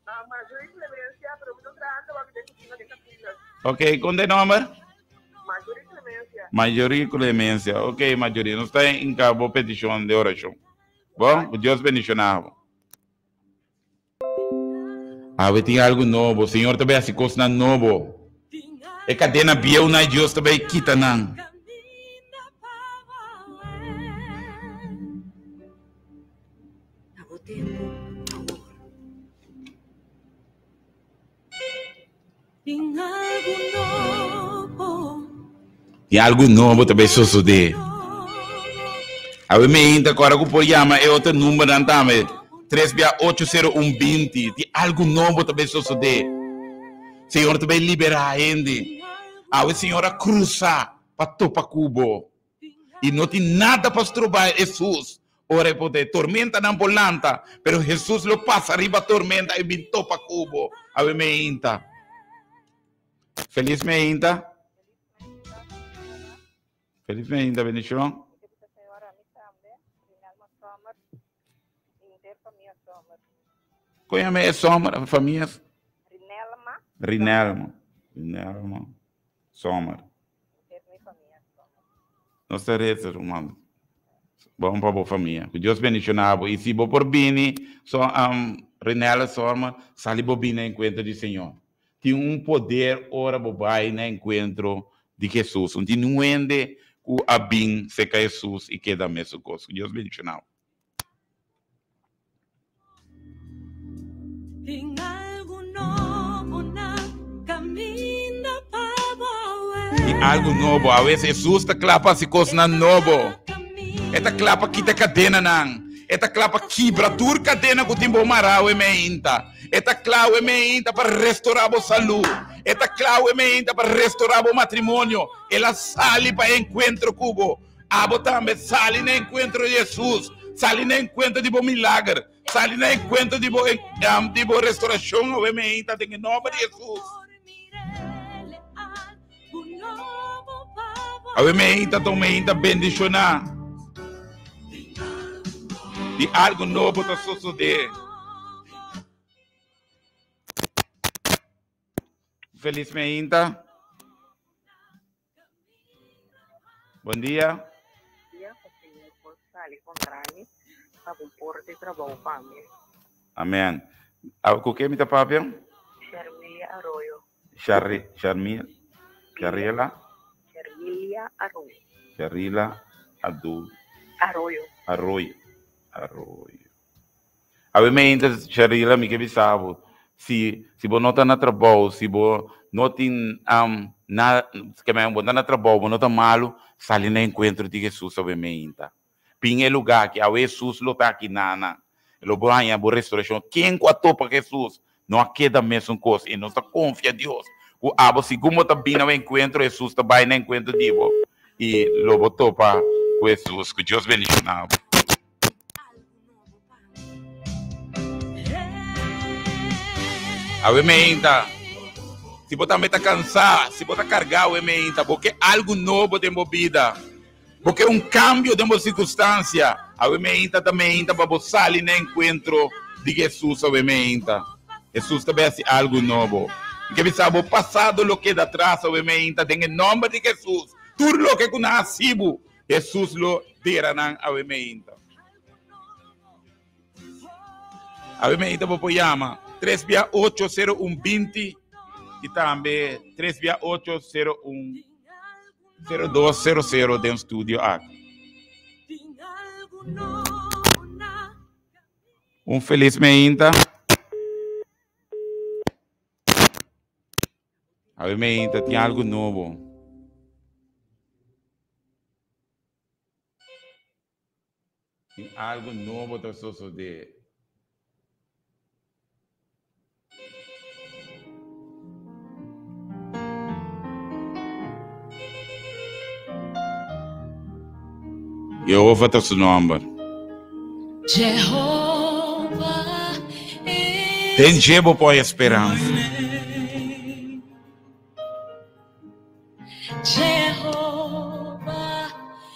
Ok, qual é o nome? Majoria Clemência. Majoria Clemência. Ok, majoria. Nós estamos em cabo petição de oração. Bom, o Deus bendicionava. Ah, tem algo novo. O Senhor também se coisa novo. E cadena bieu na Deus também quita não. Tem algo novo também suceder. A me ainda agora que pode chamar é outro número antame três oito zero um dois zero. Tem algo novo também suceder. Senhor também libera ainda. A senhora cruza para topa cubo. E não tem nada para trobar Jesus. Ora poder tormenta não volanta, pero Jesus lo passa arriba tormenta e vem topa cubo. A ver meinta. Feliz meinta. Feliz meinta, bendição. Conhece a Sommer, família? Rinelma. Rinelma. Rinelma. Sommer. Não será esse, irmão. Bom para a família. Que Deus bendicionava. E se vou por bem, só um, Rinelma Sommer, sali bobina encontro do Senhor. Tem um poder, ora, bobai, na encontro de Jesus. Não tem ninguém que a bem seca Jesus e queda mesmo coisa. Que Deus bendicionava. Tem algo novo na caminha para Tem algo novo. A vezes Jesus está clapa se coisa novo. Esta clapa quita cadena não. Esta clapa quebra tur cadena que timbo marau e meinta. Esta clau e meinta para restaurar a saúde. Esta clau e meinta para restaurar o matrimônio. Ela sale para encontro cubo. Abo também sale no encontro de Jesus. Sale no encontro de bom milagre. Sali na encontro de boa um, de boa restauração, obviamente, tem em nome de Jesus. Obviamente, também bendicionar. De algo novo para suceder. Felizmente. Bom dia. Amém. O que me está papel? Charmilia Arroyo. Charri, Charmil, Charriela. Charmilia Arroyo. Charrila Adu. Arroyo. Arroyo. Arroyo. A mim ainda Charrila me que bisavo. Se se você não está na trabalho, se você não tem um na que me não na trabalho, não está malo, sali na encontro de Jesus obviamente. Pinhe lugar que a Jesus lo tá aqui nana. Lo banha bo restauração. Quem quatou para Jesus não queda mesmo coisa e não está confia em Deus. O abo se como tá bem no encontro Jesus tá bem no encontro de Deus e lo botou para Jesus que Deus bendiga. A emenda. Se você também tá cansado, se você carregar o emenda, porque algo novo tem vida. Porque um cambio de uma circunstância, obviamente também para você ali no encontro de Jesus, obviamente. Jesus também é algo novo. Que bisabo passado lo que da atrás, obviamente, em nome de Jesus. Tudo lo que conhecibo, Jesus lo deranan, obviamente. Obviamente, vou chamar três seis oito zero um dois e também três seis oito zero um zero dois zero zero de um estúdio aqui. Um feliz meinta. Obviamente, tem algo novo. Tem algo novo que está sucedendo. Jehová está seu nome. Jehovah Tem jeito para a esperança. Jehovah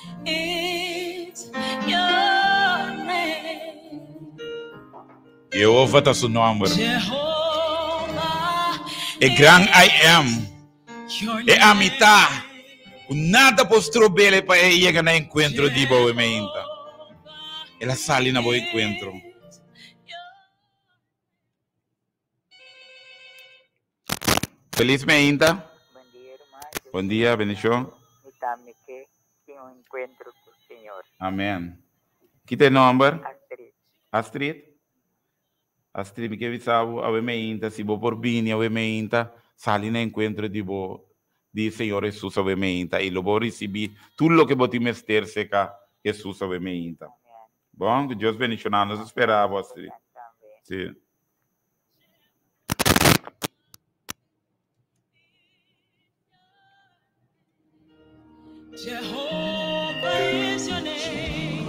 is your name. Jehová está seu nome. Jehovah É grande I am. your É a mitad. Nada postrobele para ele chegar no encontro de boa meinta. Ela sai na boa encontro. Feliz meinta. Buen día, hermano. Bom dia, bendição. Dame que tengo un encuentro con el Señor. Amém. Que tem nome? Astrid, Astrid. Astrid, me que visavo, ave meinta, se vou por bem, ave meinta, sai no encontro de boa. Diz Senhor Jesus, ave meinta, e lo vou receber tudo o que vou te mester seca, Jesus, ave meinta. amén. Bom, que Deus bendicionar, nos esperava, Astrid. También. Sim. Jehovah is your name.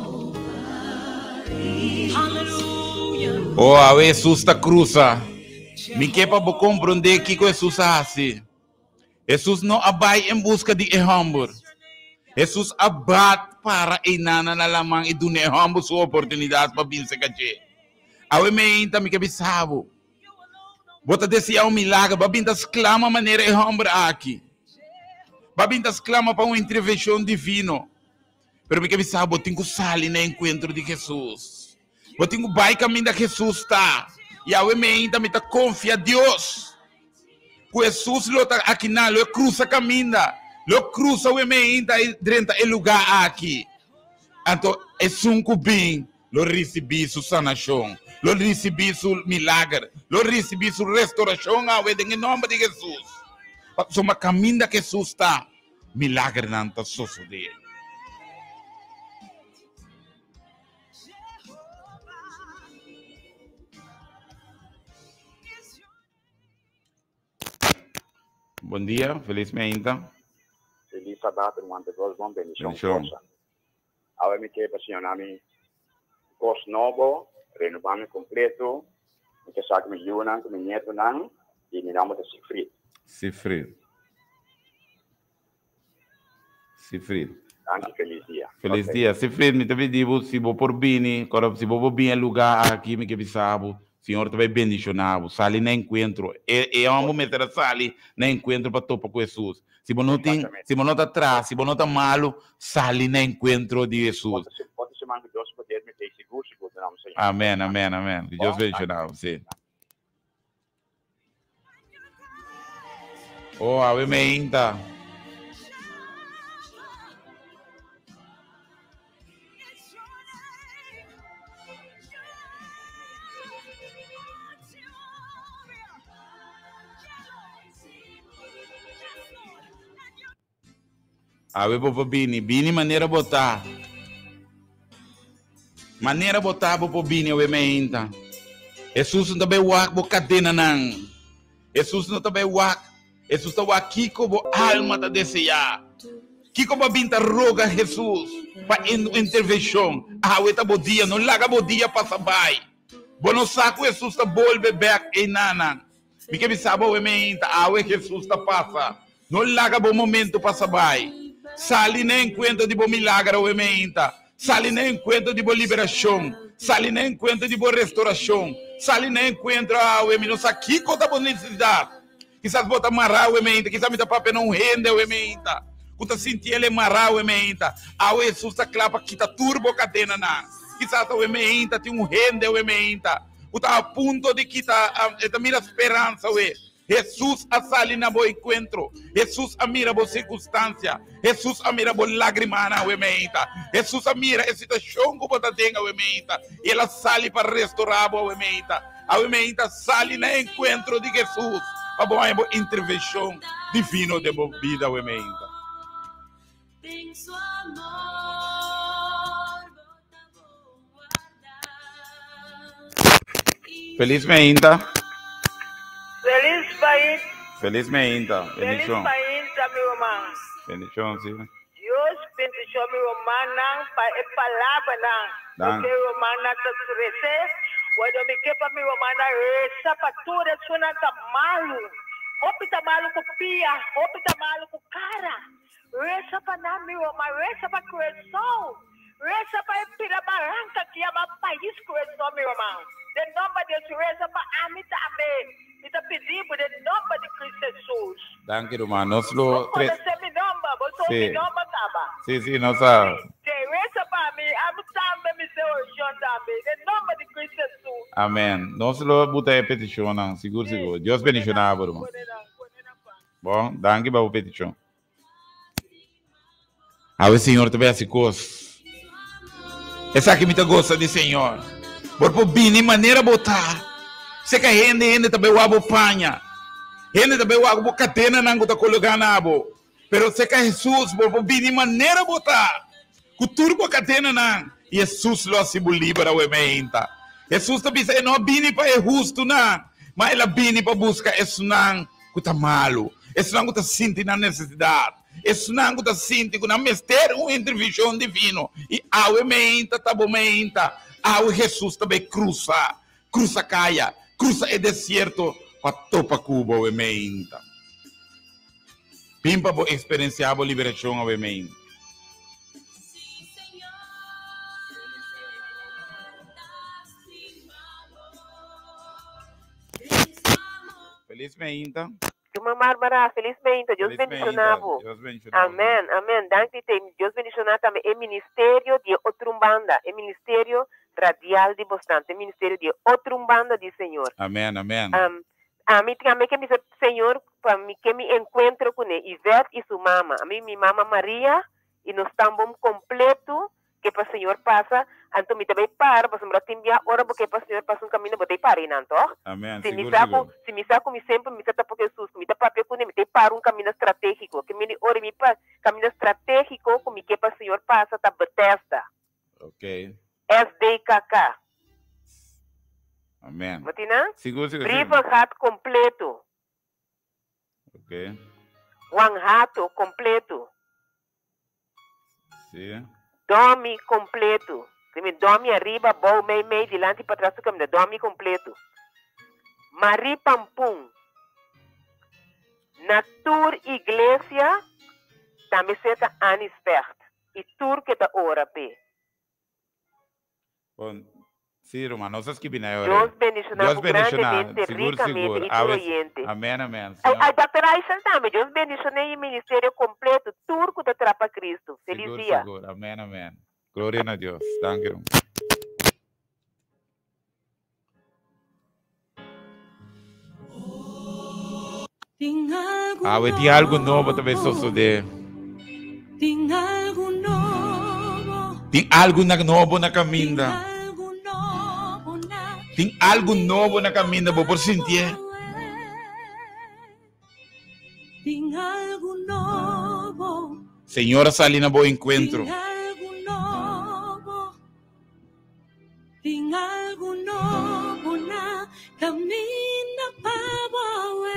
Hallelujah. Oh, ave Jesus ta cruza. Me que para compreender que Jesus hace. Jesus não abai em busca de ehambur. Jesus abat para inana na lamang e dune ehambur sua oportunidade para vir se cache. Ave meinta me que bisabo. Bota desse um milagre, babindas clama maneira ehambur aqui. Babindas clama para uma intervenção divina. Pero me que bisabo tenho que sair no encontro de Jesus. Eu tenho que vai caminho da Jesus tá. E ave meinta me tá confia Deus. Jesus lo tá aqui na, lo cruza caminha, lo cruza o meinta dentro do lugar aqui. Então, é um bem, lo recebi sua sanação, lo recebi seu milagre, lo recebi sua restauração, em nome de Jesus. So, uma caminha que Jesus está, milagre não está sucedendo. Bom dia, feliz meinta. Feliz sabato, irmão de Deus, bom bendição. Bendição. Agora me quer passionar me cos novo, renovar-me completo, me quer saber me Jonan, me neto nan, e me nome de Siegfried. Siegfried. Siegfried. Anche feliz dia. Feliz Ok. dia. Siegfried, me também digo, se vou por bem, se vou por bem lugar aqui, me que bisabo. Senhor também bendicionado, sali no encontro. E é um momento de sali no encontro para topar com Jesus. Se você não tem, se você não está atrás, se você não está malo, sali no encontro de Jesus. Pode ser, pode ser que Deus poder me ter seguro, seguro, não, Senhor. Amém, amém, amém. Que Deus bendicionado, sim. Oh, ave meinta. Ave popo bini, bini maneira botar. Maneira botar popo bini ave meinta. Jesus não também wak bo cadena nang. Jesus não também wak. Jesus tá wak kiko bo alma ta desejar. Kiko ba binta roga Jesus para intervenção. Ave ta bo dia, não laga bo dia para sabai. Bono saco Jesus ta volve back e nana. Mi que bisabo ave meinta, ave Jesus ta passa. Não laga bo momento para sabai. Sali no encontro de bo milagre o ementa. Sali no encontro de bo liberação. Sali no encontro de bo restauração. Sali no encontro o emino. Aqui conta bo necessidade. Quizás bota marau e meinta, quizás me tá papel não rende e meinta. Kuta sentir ele marau e meinta. Ao Jesus tá clapa kita turbo cadena na. Quizás o meinta tem um rende e meinta. Kuta a ponto de kita a mira esperança we. Jesus a sali na bo encontro. Jesus a mira bo circunstância. Jesus a mira bo lágrima na we meinta. Jesus a mira a situação que bota tenga we meinta. E ela sali para restaurar bo we meinta. A we meinta sali na encontro de Jesus. A boa intervenção divina de boa vida we meinta. Feliz meinta. Feliz país. Feliz meinta. Feliz Bendição. país, meu irmão. Bendição, sim. Deus bendição, meu irmão, não, para a palavra, não. Dan. Porque o irmão não está crescendo. Quando eu me quepa, meu irmão, essa fatura, isso não está malo. Roupa está malo com pia, roupa está malo com cara. Essa para não, meu irmão, essa para criação. Essa para a barranca que é o país criação, meu irmão. De nome de Jesus, essa para a mim também. E está pedindo de nome de Cristo Jesus. Danke, irmão. Nós lo Você tre... é meu nome, você é meu nome, acaba. Sim, sim, nós a Essa para mim, a mim também me seu orgulho também. De nome de Cristo Jesus. Amém. Nós lo buta a petição, não. Seguro, seguro. Deus bendicionar, irmão. Bom, danke para a petição. Ao Senhor também assim coisa. Essa aqui me gosta de Senhor. Por por bem maneira botar. Se que rende rende também o abo panha. Rende também o abo catena não está colocando abo. Pero se que Jesus por por bem maneira botar. Cultura com catena não. Jesus lo assim libera o ementa. Jesus também se não bini para é justo não. Mas ela bini para buscar isso não. Que tá malo. Isso não que tá sentindo a necessidade. Isso não que tá sentindo que não mestre uma intervenção divina. E ao ementa tá bom ementa. Ao Jesus também cruza. Cruza caia. Cruza o deserto para topa Cuba o ementa. Pimpa bo experienciar a liberação ao ementa. Feliz meinta. Uma Bárbara, felizmente, Deus bendicionavo. Amém, amém. Danke, Deus bendicionar também. É ministério de Outrumbanda, é ministério radial de bastante, é ministério de Outrumbanda de Senhor. Amém, amém. Um, a mim também que me diz Senhor, para mim que me encontro com ele, Ivete e sua mama. A mim, minha mama Maria, e nós estamos completo, que para o Senhor passa, então me também para, para o Senhor enviar hora, porque para o Senhor passa um caminho, botei para aí, não, tá? Amém. Se me saco, se me saco, me sempre, me saco porque Jesus, me dá papel com ele, me para um caminho estratégico, que me ora me para caminho estratégico, como que para o Senhor passa, tá Bethesda. Ok. S D K K. Amém. Matina? Seguro, seguro. Riva rato completo. Ok. Um rato completo. Sim. Dorme completo. Que me dorme arriba, bom, meio, meio, delante para trás, que me dorme completo. Mari Pampum. Na tour igreja, também cerca anos perto. E tour que da hora, P. Bom, sim, irmão, nós estamos aqui bem agora. Deus bendicionar grandemente, ricamente e proyente. Amém, amém. A doutora Aisha também, Deus bendicionar o ministério completo, turco da Trapa Cristo. Feliz seguro, dia. Seguro. Amém, amém. Glória a Deus. Danke, irmão. Ah, tem algo novo também suceder. Tem algo novo. Tem algo novo na caminha. Tem algo novo na caminha, vou por sentir. Tem algo novo. Senhora Salina, bom encontro. Tem algo novo. Tem algo novo na caminha para o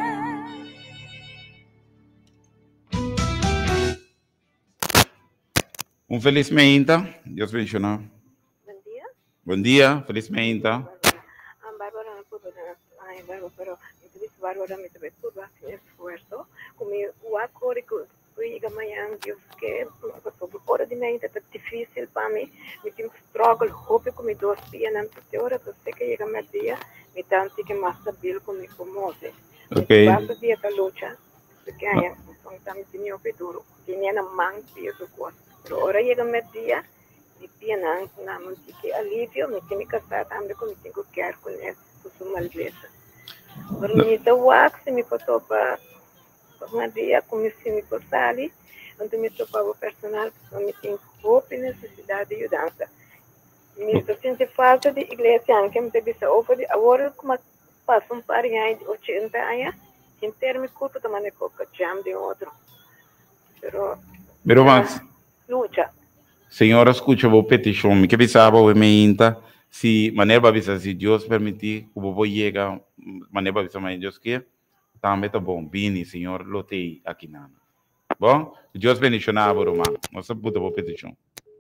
Um feliz meinta. Deus bendiga. Bom dia. Bom dia, feliz meinta. Ah, Bárbara, no puedo dar. Ay, Bárbara, pero yo te dije, Bárbara, me te ves todo sin esfuerzo. Como o acórico, fui amanhã, eu fiquei, por hora de manhã, é difícil para mim. Me tenho struggle, roupa com dois dias, não sei hora, eu sei que chega meu dia, me tanto que mais stabil com me comode. Ok. Basta dieta lucha, porque hay un también tiene futuro, tiene una man pie su cosa. Pero ahora llega mi día, y piensan, nada más que alivio, me tiene que casar también con mi tengo que quedar con él, por su malveza. Pero mi te wax, mi foto para un día con mi mi posali, donde mi trabajo personal, donde me tengo hope y necesidad de ayudanza. Mi siente falta de iglesia, aunque me te over de ahora como passa um par de anos, oitenta anos, em termos culpa da maneira que jam de outro. Pero, Pero Max, lucha. Senhora, escucha a petição. Me que pensava, eu me inta, se maneira para avisar, se Deus permitir, o bobo chega, maneira para avisar, mas Deus quer, também tá bom. Bini, Senhor, lotei aqui na. Bom, Deus bendicionava, Romano. Nossa puta boa petição.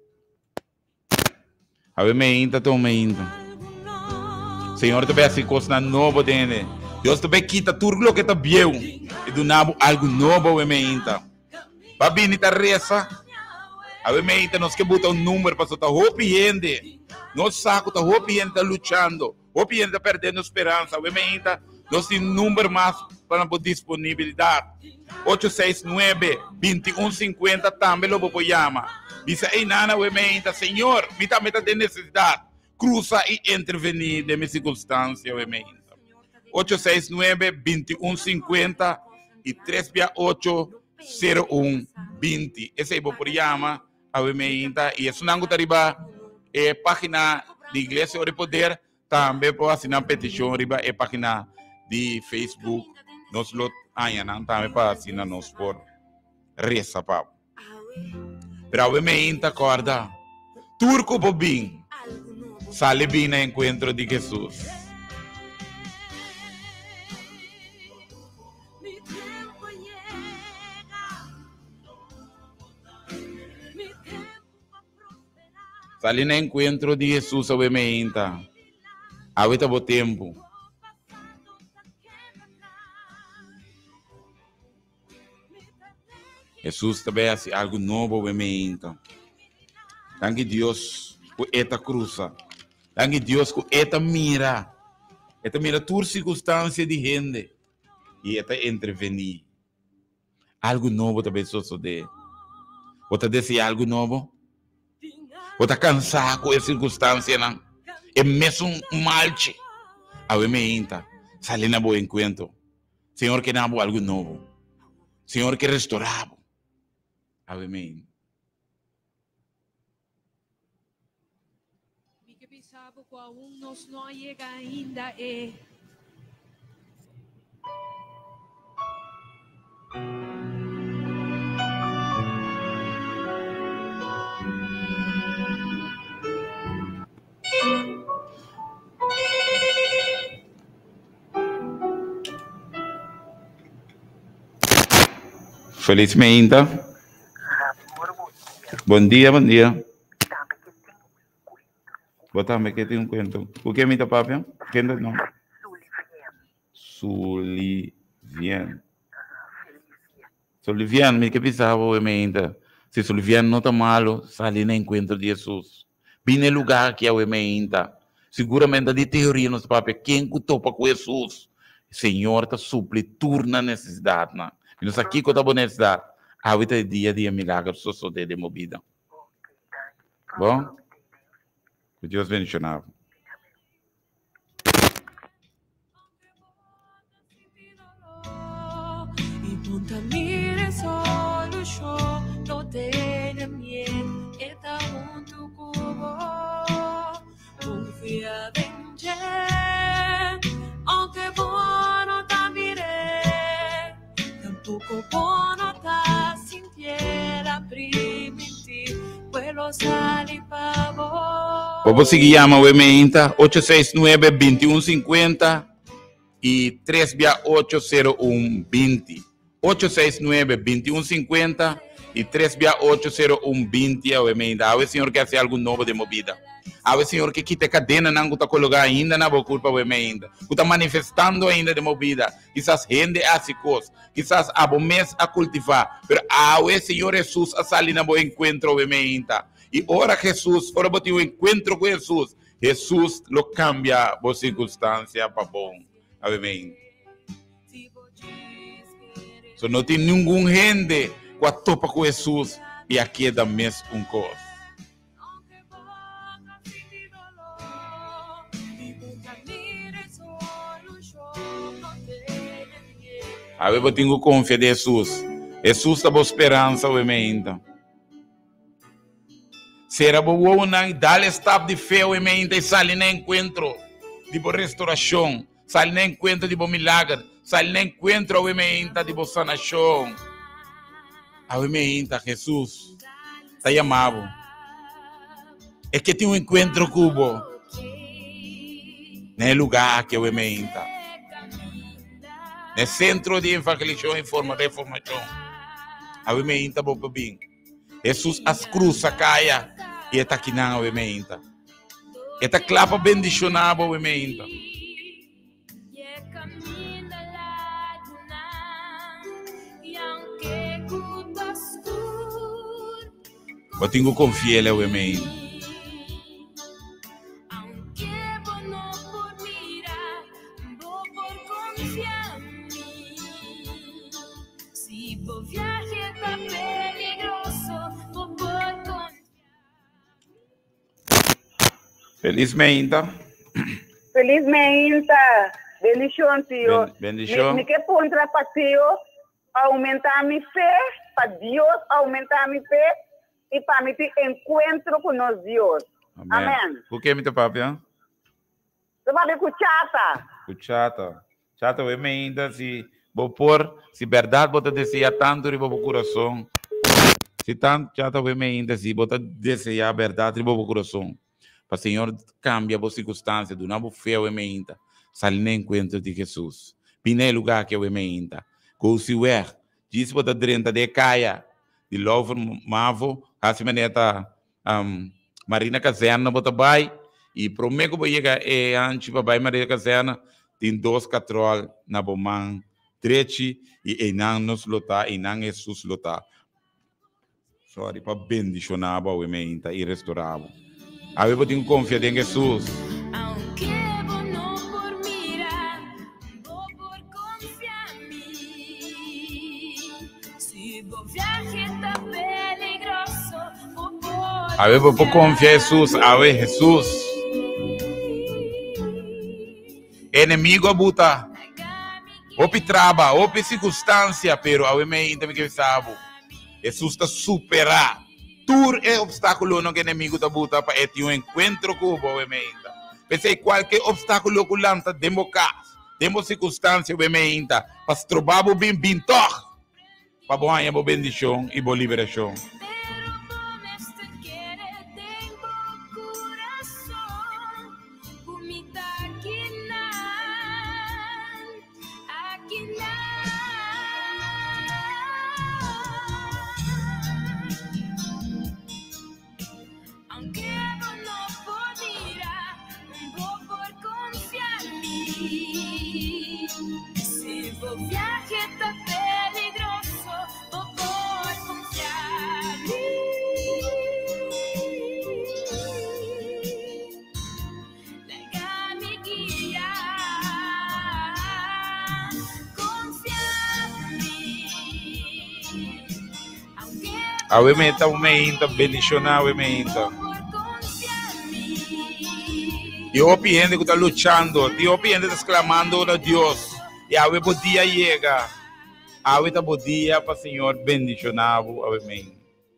A ver, me inta, tô me inta. Senhor, também assim, coisa nova dele. Deus também quita tudo o que tá bem. E do nabo algo novo, eu me inta. Para Bini, tá reza. A ver, me inta, nós que botar um número para soltar roupa e gente. Nosso saco tá roupa e gente tá lutando. Roupa e gente tá perdendo esperança. A ver, me inta, nós tem número mais para a disponibilidade. oito seis nove, dois um cinco zero também lo vou chamar. Diz aí, nana, eu me inta, Senhor, me também tá de necessidade. Cruza e intervenir de minha circunstância, eu me inta. oito seis nove, dois um cinco zero e três oito zero um dois zero. Esse aí vou por chamar. A Wemeinta, e isso não riba é página de Igreja Ori Poder, também pode assinar petição riba é página de Facebook, nós lot ainda também para assinar nós por reza pa. Pero a Wemeinta acorda, turco bobin, sale bem no encontro de Jesus. Sali no encontro de Jesus, a Wemeinta. Ahorita bo tempo. Jesus também hace algo novo, Wemeinta. Danke Deus por esta cruza. Danke Deus por esta mira. Esta mira toda circunstância de gente. E esta intervenir. Algo novo também sucede. Você deseja algo novo? Ou está cansado com a circunstância, não? É mesmo um malte. A Wemeinta, sale na boa encontro. Senhor, que não algo novo. Senhor, que restaurava. A Wemeinta. Mi que pensava que aún nos não chega ainda é. Feliz Meinta. Bom dia, bom dia. Botame que tem um cuento. O que é minha papi? Quem não? Sulivian. Sulivian, me que pensava o Meinta. Se Sulivian não tá malo, sali no encontro de Jesus. Bem no lugar que é o Meinta. Seguramente de teoria nos papi, quem que topa com Jesus? Senhor tá supli turna necessidade, não? E nós aqui com a boa necessidade, a vida é dia a dia milagre, só só de movida. Bom? Que Deus bendicionava. E ponta mira solo show, no tenha miedo, está junto contigo. Confia em Deus, aunque bueno también. Poco buono ta sintiera primiti, quello sali pavo. Popo si chiama Wemeinta oito seis nove, dois um cinco zero e três oito zero um dois zero. oito seis nove, dois um cinco zero e três oito zero um dois zero. Wemeinta. A ver, Senhor, que hace algo novo de movida. A ver, Senhor, que quita cadena não está colocando ainda na boa culpa, Wemeinta. Que está manifestando ainda de movida. Quizás gente hace coisas. Quizás a mês a cultivar. Pero a ver, Senhor Jesus, a salir na boa encontro, Wemeinta. E ora Jesus, ora botar um encontro com Jesus. Jesus lo cambia a circunstância para bom. A Wemeinta. So não tem nenhum gente que a topa com Jesus e aqui é da mesma um coisa. Aí eu tenho confiança em Jesus. Jesus está boa esperança, o emenda. Será boa não dar estado de fé, o emenda e sair no encontro de boa restauração, sair no encontro de boa milagre, sair no encontro, o emenda de boa sanação. O emenda, Jesus está chamado. É que tem um encontro com o bo. No lugar que o emenda. No centro de evangelização em forma de reformação. A emenda boa bem. Jesus as cruzes caia e está aqui na emenda. Está clapa bendicionada a emenda. Eu tenho confiança na emenda. Felizmente. Felizmente. Bendição, Senhor. Ben, bendição. Me que contra para Senhor aumentar minha fé, para Deus aumentar minha fé e para me ter encontro com nós Deus. Amém. Amém. O que é meu papi, hein? Você vai ver com chata. Com chata. Chata, eu me ainda se vou pôr, se verdade você deseja tanto e vou coração. Se tanto chata, eu me ainda se você deseja a verdade e vou coração. Para o Senhor cambia as circunstâncias do novo fé, eu me ainda. Sai no encontro de Jesus. Pine lugar que eu me ainda. Com o Senhor, diz para dentro de caia, de louvor mavo, assim maneta um, Marina Caserna bota vai e prometo que chega é antes para vai Marina Caserna tem dois catrol na bomang treche e não nos lota e não Jesus lota. Sorry para bendicionar o emenda e restaurar. Aí eu tenho confiança em Jesus. Aí eu vou confiar em Jesus. Aí Jesus. Inimigo abuta. Opi traba, opi circunstância, pero aí eu ainda me que sabe. Jesus está superar. Tur é obstáculo no que inimigo está buta para ter um encontro com o emenda. Pensei qualquer obstáculo que lança demo caso, demo circunstância o emenda, para trobar o bem bem toh, para boa boa bendição e boa liberação. A emenda, a emenda, bendicionar a emenda. E o gente que está lutando, e o gente está exclamando a Deus. E a gente podia chegar. A gente podia para o Senhor bendicionar a emenda.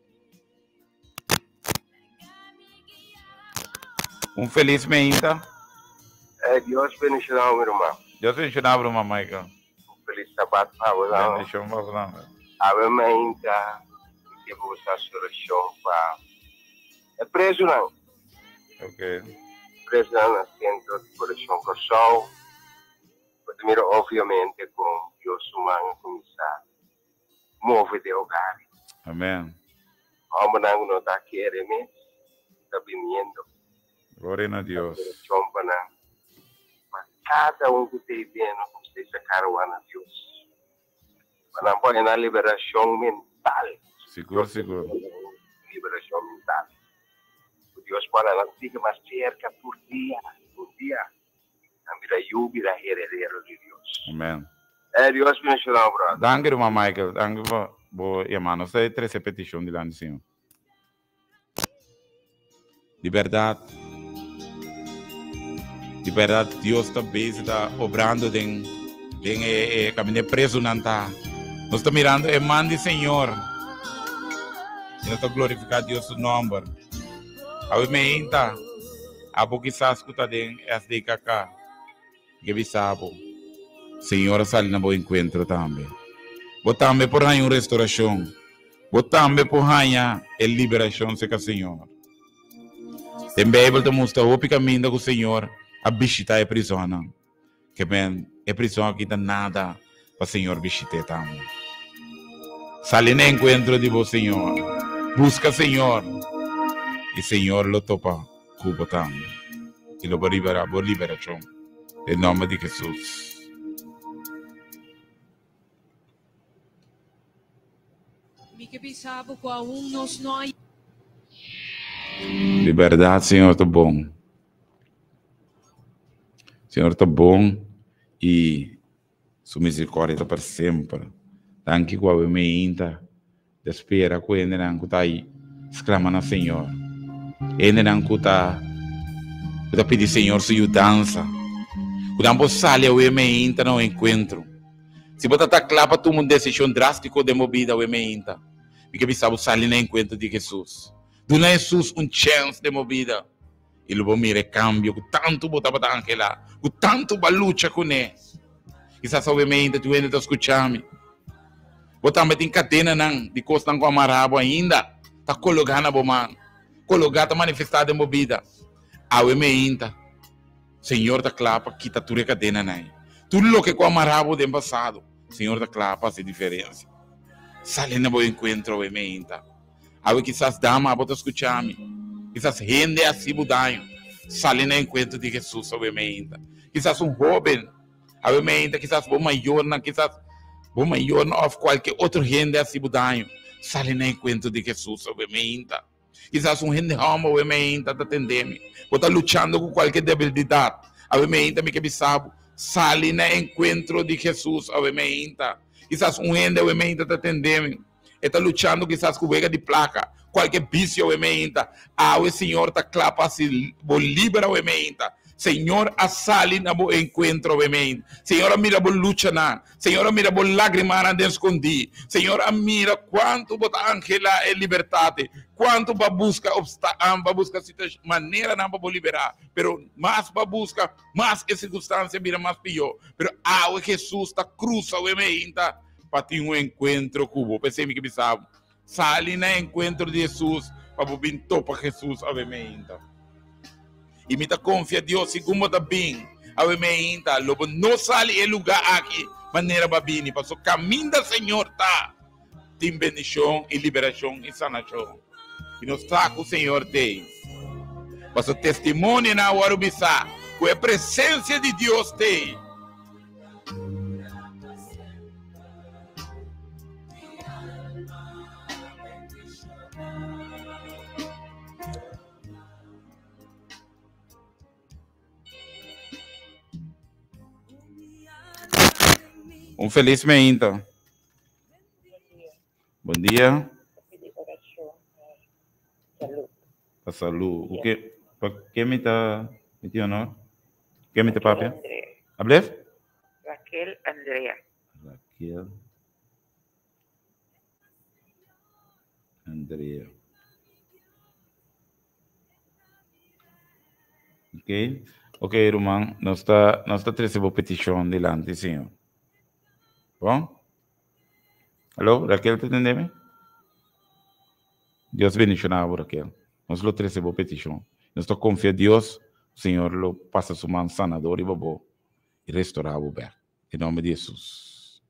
Um feliz emenda. É, Deus bendicionar meu irmão. Deus bendicionar a irmã Michael. Um feliz sábado para você. Bendição para você. A emenda. Que vou usar a solução para... É preso não? Ok. Preso no centro de correção corporal. Primeiro, obviamente, com Deus humano começar. Move de hogar. Amém. Vamos não não está querendo, está vindo. Glória a Deus. Mas cada um que tem vendo, você sacar o ano de Deus. Mas não pode na liberação mental. Seguro, seguro. Liberação mental. O Deus para lá fica mais cerca por dia, por dia. A vida júbila herdeiro de Deus. Amém. É, Deus me ajuda, brother. Danke, irmão Michael. Danke, bo, irmão. Você tem três repetições de lá, Senhor. De verdade. De verdade, Deus está bem, está obrando em em caminho preso não está. Nós estamos mirando é mande Senhor. E nós estamos glorificando Deus o nome. A me inta. A pouco está escutando as de cacá. Que bisabo. Senhor sale na bom encontro também. Vou também por aí uma restauração. Vou também por aí a liberação seca Senhor. Também Bíblia mostra o caminho do Senhor a visitar a prisão. Que bem, a prisão aqui não nada para o Senhor visitar também. Sale no encontro de você, Senhor. Busca Senhor. E Senhor lo topa cubo também. E lo libera, por liberação. Em nome de Jesus. De verdade, Senhor, está bom. Senhor, está bom e sua misericórdia está para sempre. Tanque com a me inta, espera com ele não está aí, exclamando ao Senhor. Ele não está, está pedindo Senhor sua ajudança. Quando você sai ao me inta no encontro, se você está claro para tomar uma decisão drástica de movida ao me inta, porque você sabe sair no encontro de Jesus. Do Jesus um chance de movida. E lo mire cambio, com tanto botava da lá, com tanto luta com ele. Quizás obviamente tu ainda está escutando. Botamos em cadena não, de costa com amarrado ainda, está colocando a bomba, colocado manifestado em movida. Awe me ainda, Senhor da clapa, quita tua cadena não. Tudo o que com amarrado do passado, Senhor da clapa faz diferença. Sale na boa encontro, awe me ainda. Awe quizás dama, bota escutando. Quizás gente assim mudanho, sale no encontro de Jesus, obviamente. Quizás um jovem, obviamente, quizás bom maior, quizás bom maior ou qualquer outro gente assim mudanho, sale no encontro de Jesus, obviamente. Quizás um gente homo, obviamente, está atendendo, ou está lutando com qualquer debilidade, obviamente, me que sabe, sale no encontro de Jesus, obviamente. Quizás um gente, obviamente, está atendendo, está lutando quizás com vega de placa, qualquer vício o emenda, ah, o Senhor está claro para se libera o emenda. Senhor, a sali na bo encontro o emenda. Senhor, mira bo luta na. Senhor, mira bo lágrima na escondi. Senhor, mira quanto bota angela é liberdade, quanto ba busca obstáculo, ba busca maneira na ba liberar, pero mais ba busca, mais que circunstância mira mais pior. Pero ah, o Jesus está cruza o emenda para ter um encontro cubo. Pensei que me sabe. Sali no encontro de Jesus para vir topa Jesus, obviamente. E me confia Deus, como está bem, obviamente. Logo não sale em lugar aqui, maneira babini, para o caminho do Senhor tá. Tem bendição e liberação e sanação. E nós está com o Senhor tem. Para o testemunho na hora de bisar, com a presença de Deus tem. Um feliz meinta. Bom dia. Saúde. A saúde. O que? Para que me está metiendo, não? Que me está papi? Hablef? Raquel Andrea. Raquel Andrea. Ok. Ok, irmão. Nós está, nós está recebendo petição delante, senhor. Bom? Alô, Raquel, te entendeme? Deus bendicionado, Raquel. Nós lo recebemos petição. Nós estamos confiando em Deus, o Senhor lo passa sua mão sanador e bobo e restaurar o bem. Em nome de Jesus.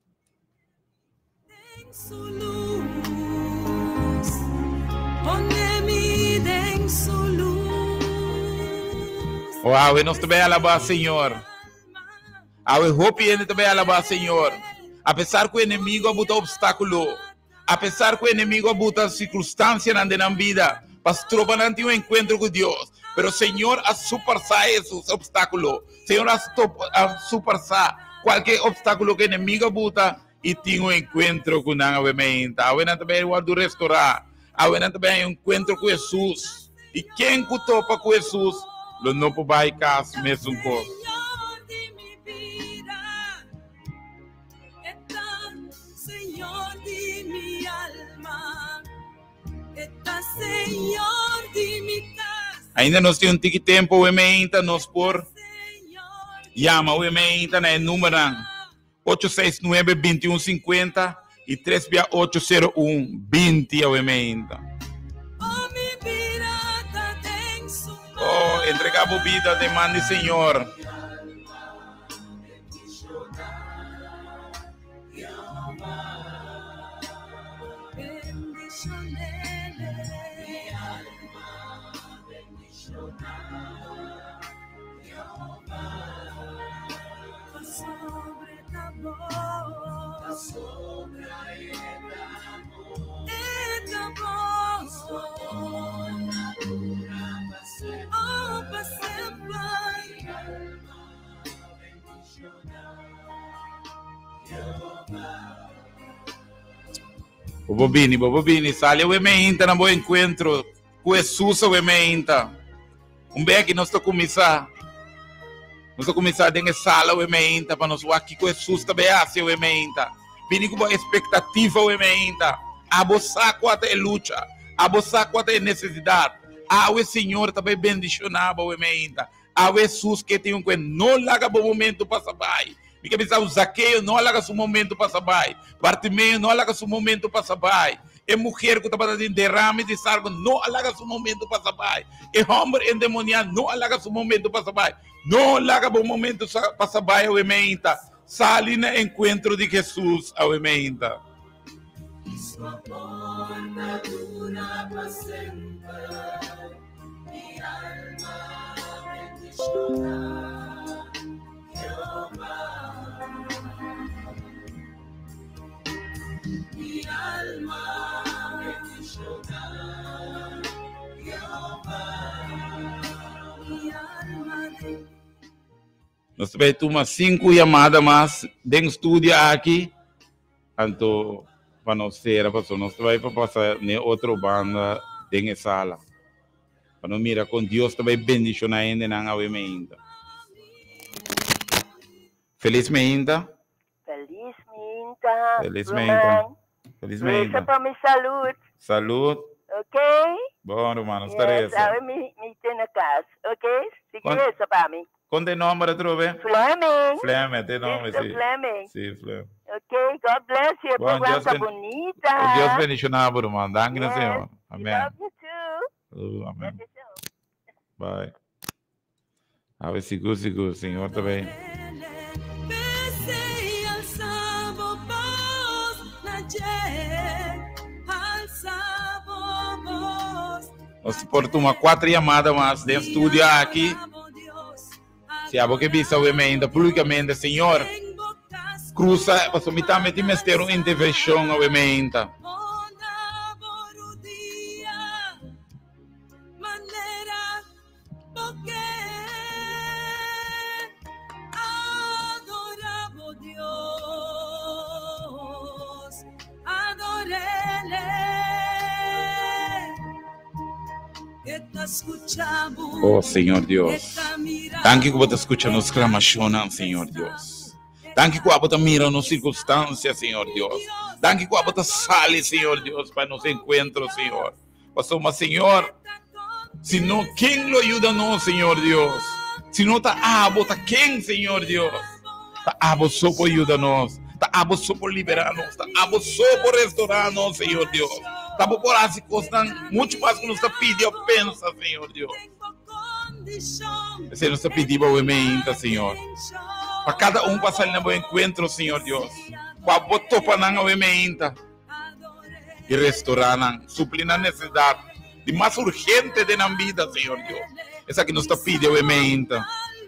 Uau, e nós também alabamos, Senhor. Awe hope ele também alabar, Senhor. Apesar que o inimigo abuta obstáculo, apesar que o inimigo abuta circunstância na na vida, pastor, para não ter um encontro com Deus. Pero Senhor, a superar esses obstáculos, Senhor, a superar qualquer obstáculo que o inimigo buta e tinha um encontro com a meinta. A wena também o do restaurar. A wena também um encontro com Jesus. E quem que topa com Jesus, lo não pode vai caso mesmo com. Señor de mi alma, está Señor de mi casa. Ainda nós temos um tique tempo, o meinta nós por llama o meinta na número oito seis nove, dois um cinco zero e três oito zero um, vinte o meinta. Oh, entregar a vida demanda, Senhor. Bobini, Bobini, sale o emeinta na bom encontro com Jesus o emeinta. Um bem que nós estamos começar. Nós estamos começar dentro da sala o emeinta para nós aqui com Jesus também assim o emeinta. Vini com boa expectativa o emeinta. Abossar com até luta, abossar com até necessidade. Ah, o Senhor também bendicionava o emeinta. Ah, o Jesus que tem um que não larga bom momento para saber. Porque pensar o Zaqueu não larga seu momento para saber. Bartimeu não larga seu momento para saber. E mulher que está fazendo derrame de sargo não larga seu momento para saber. E homem endemoniado não larga seu momento para saber. Não larga bom momento para saber o emeinta. Sale no encontro de Jesus ao emeinta. Sua porta dura para sempre. Mi alma bendicionará Jehová. Mi alma bendicionará Jehová. Mi alma bendicionará. Nós tivemos umas cinco chamadas mais dentro do estúdio aqui. Então, para nós ser, nós vamos passar em outra banda dentro da sala. Para nós mirar com Deus também bendicionar ainda na meinta. Feliz meinta. Feliz meinta. Feliz meinta. Feliz meinta. Para minha saúde. Saúde. Ok? Bom, irmão, yes, Teresa. Sabe, me, me tem na casa. Ok? Segurança para mim. Qual é o nome, Trove? Fleming. Fleming, tem nome, sim. Fleming. Sim, Fleming. Ok, God bless you. Bom, Deus ben... bonita. Deus bendicionar, irmão. Danke, yes. Senhor. Amém. Love you too. Oh, amém. Bye. Ave seguro, seguro, Senhor também. Nós suportamos uma quatro chamadas mais dentro do estúdio aqui. Se a boca visa o emenda publicamente, Senhor, cruza, para somitamente me ter uma intervenção ao emenda. Oh, Senhor Deus. Tanque que você escuta nos clamações, Senhor Deus. Tanque que você mira nas circunstâncias, Senhor Deus. Tanque que você sale, Senhor Deus, para nos encontros, Senhor. Pastor, mas Senhor, se não, quem lo ajuda não, Senhor Deus? Se não está abo, está quem, Senhor Deus? Está abo só por ajudar-nos. Está abo só por liberar-nos. Está abo só por restaurar-nos, Senhor Deus. Está por as coisas muito mais que nos está pedindo, pensa, Senhor Deus. Você nos está pedindo o emenda, Senhor. Para cada um passar no bom encontro, Senhor Deus. Para botar para o emenda e restaurar, suprir a necessidade de mais urgente de na vida, Senhor Deus. Essa que nos está pedindo o emenda.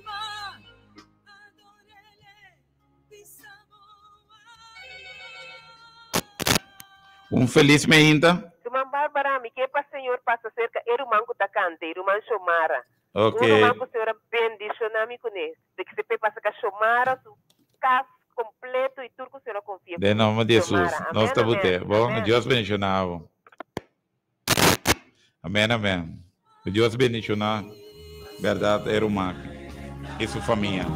Um feliz meinta. Irmã Bárbara, me que para o Senhor passa cerca, irmã Kutacante, irmã Xomara. Ok. Irmã que o Senhor bendicionar-me com ele. De que se passa com a Xomara, casa completo e tudo que o Senhor confia. De nome de Jesus. Tomara. Nós Amém, estamos amém. bom. Amém. Deus bendicionava. Amém, amém. Deus bendicionar. Verdade, era uma e sua família.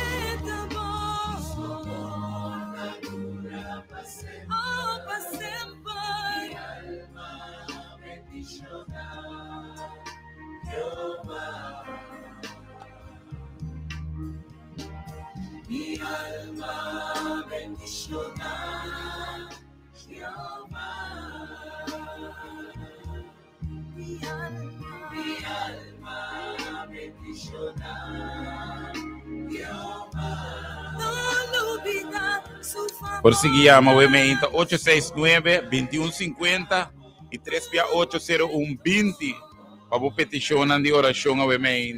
Mi alma bendicionar Jehová. Mi alma, mi alma bendicionar Jehová. No olvidar su favor. Por seguir, llama o e-mail oito seis nove, dois um cinco zero e três oito zero um dois zero para peticionar de oração ao e-mail.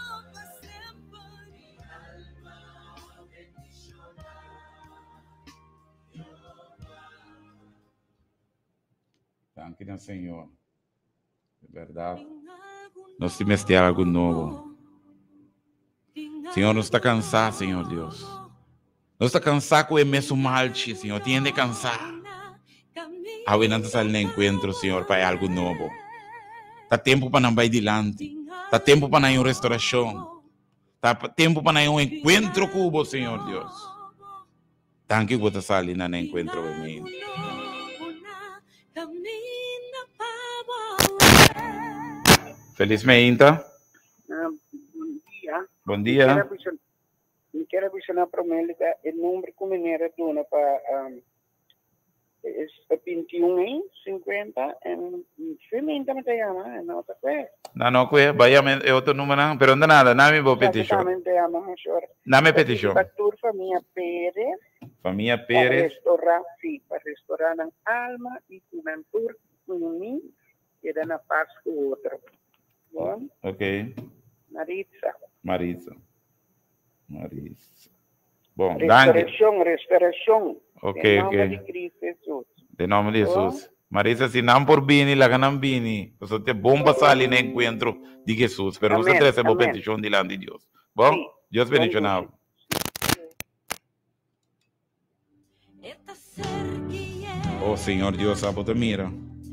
Gracias, Senhor. De verdade. Nós temos de ter algo novo. Senhor, nós está cansado, Senhor Deus. Nós está cansado com o mesmo mal, Senhor. Tem de cansar. Agora não sai no encontro, Senhor, para algo novo. Está tempo para não ir adiante. Está tempo para não ir uma restauração. Está tempo para não ir um encontro com o Senhor Deus. Tanto que você sai no encontro comigo. Felizmente. Uh, bom dia. Bom dia. Me quero avisar para mim que o número que me era dona para um, é vinte e um, cinquenta, e feminina me chama, não está bem. Não, não, que vaya é outro número, não, pero não nada, não me vou petição. Não me petição. Para família Pérez. Família Pérez. Para restaurar, sim, para restaurar a alma e juventude feminina que era na paz com o outro. Bom? Ok. Maritza. Maritza. Maritza. Bom, restauração, restauração. Ok, em nome ok. de Cristo Jesus. De nome de Jesus. Maritza, se não por bem, lá que não bem, você tem bom passar ali no encontro de Jesus, pero você recebe a petição diante de Deus. Bom, sim. Deus bendicionado. Oh, Senhor Deus, sabe, te mira.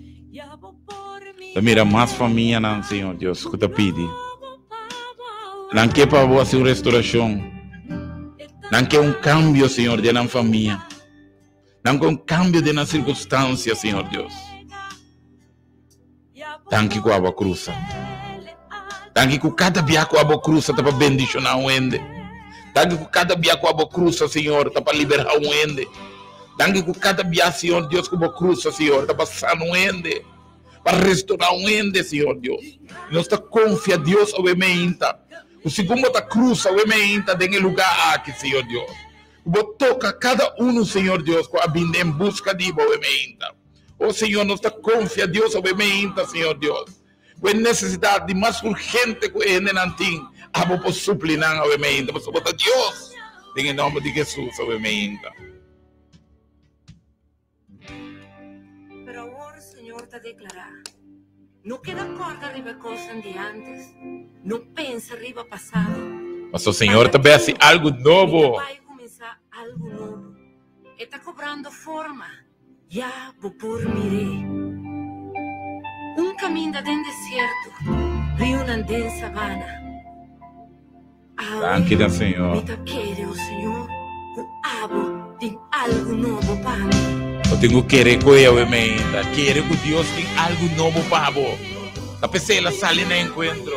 Te mira mais família, não, Senhor Deus, que te pede. Não quer para você uma restauração. Não quer um cambio, Senhor, de na família. Não quer um cambio de na circunstância, Senhor Deus. Tanque com a água cruza. Tanque com cada dia com a água cruza, tá para bendicionar o ende. Tanque com cada dia com a água cruza, Senhor, tá para liberar o ende. Tanque com cada dia, Senhor Deus, com a água cruza, Senhor, tá para sanar o ende. Para restaurar o ende, Senhor Deus. Nós está confia Deus obviamente. O segundo está cruza obviamente em lugar aqui, Senhor Deus. Vou tocar cada um, Senhor Deus, com a vinda em busca de obviamente. Oh, Senhor, nós está confia Deus obviamente, Senhor Deus. Com necessidade de mais urgente que ele não tem, a vou suplir obviamente. Mas botar Deus em nome de Jesus obviamente. Pero agora o Senhor está a declarar. Não queda corda arriba coisas de antes. Não pensa arriba passado. Mas o Senhor também hace algo novo. Vai começar algo novo. Está cobrando forma. Já vou por mirei. Um caminho dentro deserto. Rio andando em sabana. Tranquila, Senhor. Me quer o Senhor. O abo tem algo novo para mim. Eu tenho que querer com ele, obviamente. Querer que Deus tem algo novo para você. A pessoa ela sai no encontro.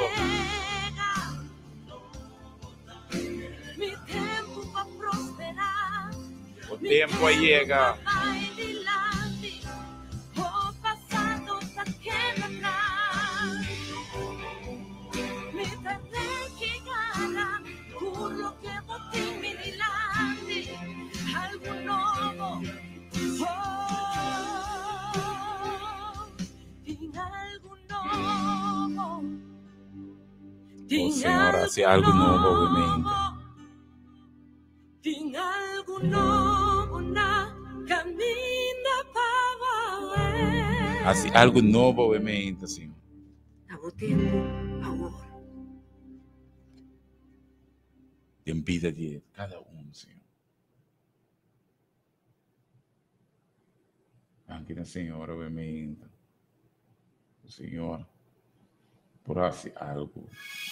O tempo chega. O Senhor hace algo novo, obviamente. Tem algo novo na caminha para Hace algo novo, obviamente, Senhor. Acabou tempo agora. Tem vida de cada um, Senhor. máquina, Senhor, obviamente. O Senhor, por hacer algo.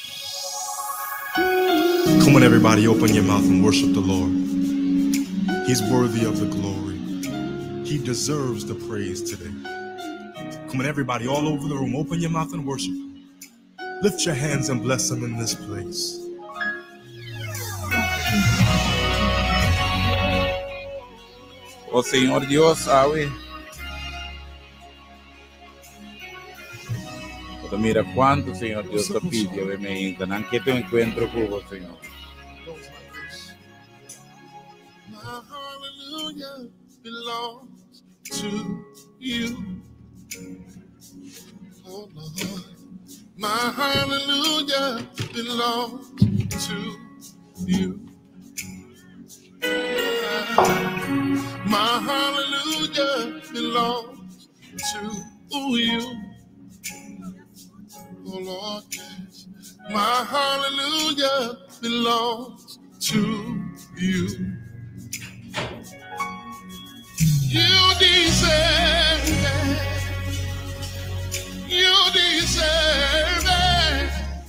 Come on, everybody, open your mouth and worship the Lord. He's worthy of the glory. He deserves the praise today. Come on, everybody, all over the room, open your mouth and worship. Lift your hands and bless Him in this place. Oh, Señor Dios, sabe. Pero mira cuánto, Señor Dios, te pide, obviamente. No que te encuentro con vos, Señor. My hallelujah belongs to you. Oh Lord, my hallelujah belongs to you. My hallelujah belongs to you. Oh Lord, yes. My hallelujah belongs to you. You deserve it. You deserve it.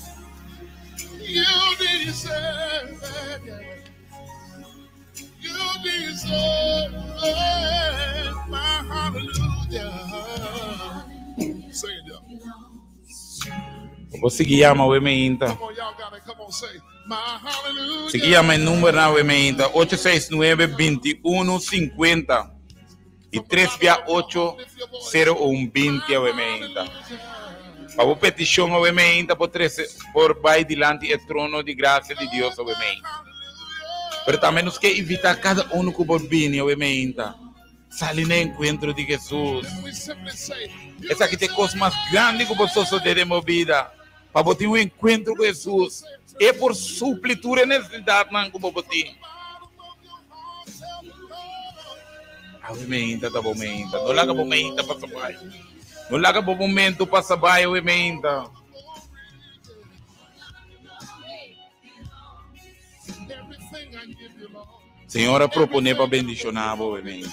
You deserve it. You deserve it. My hallelujah. Say it, y'all. Como se chiama, ovviamente? Come on, y'all gotta come on, say my hallelujah. Si chiama il numero, ovviamente, ocho seis nueve, veintiuno cincuenta. Y tres via ocho cero uno veinte, obviamente. Para la petición, obviamente, por tres, por vai dilante el trono de gracia de Dios, obviamente. Pero también nos que invitar cada uno que por viene, obviamente. Salir en el encuentro de Jesús. Esa que te cosa más grande que vosotros tenemos vida. Para tener un encuentro con Jesús. Es por suplir tu necesidad, man, que vos tienes. Obviamente, tá bom, não larga o momento para saber. Não larga o momento para saber, obviamente. Senhora, propone para bendicionar, obviamente.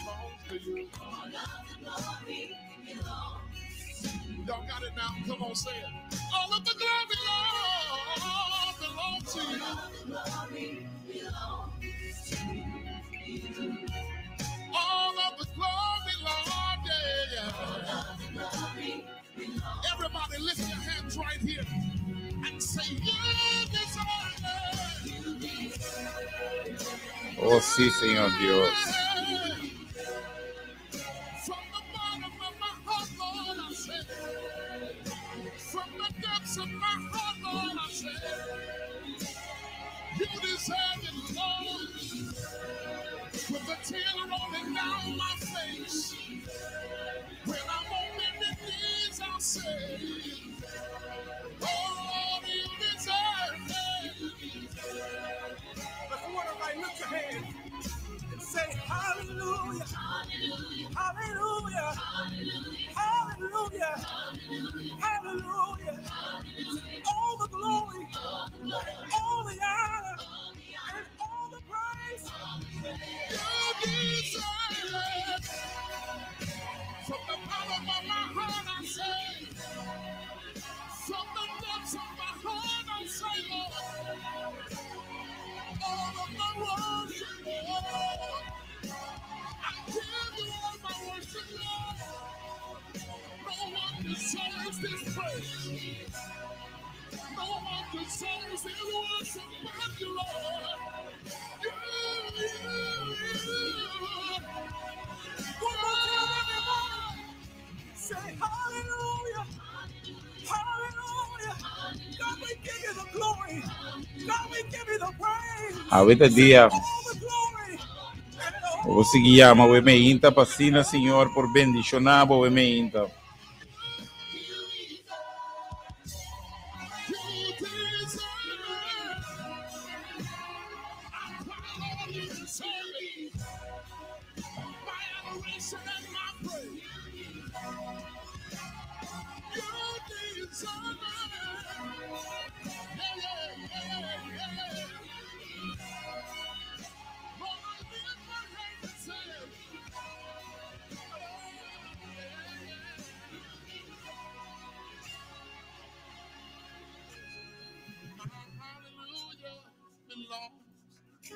All of the glory, Lord, yeah. Everybody lift your hands right here and say, you deserve it. Oh, sí, Señor Dios. From the bottom of my heart, Lord, I say, from the depths of my heart, Lord, I say, you deserve it, Lord. With a tear rolling down my face, when I'm on bended knees, I'll say, oh, you deserve it. But you want to right, lift your hand and say, hallelujah, hallelujah, hallelujah, hallelujah. All the glory, all the honor, and all the praise. You deserve it. From the bottom of my heart, I say, from the depths of my heart, I say, Lord, all of my worship, Lord, I give you all my worship, Lord. No one deserves this praise. No one deserves this worship but you, Lord. You, you, you. One more time, everybody. Say hallelujah. Hallelujah. God, we give you the glory. God, we give you the praise. Ahorita dia. All the glory. O se chiama, ovviamente, passina, Signor, por bendicionar, ovviamente.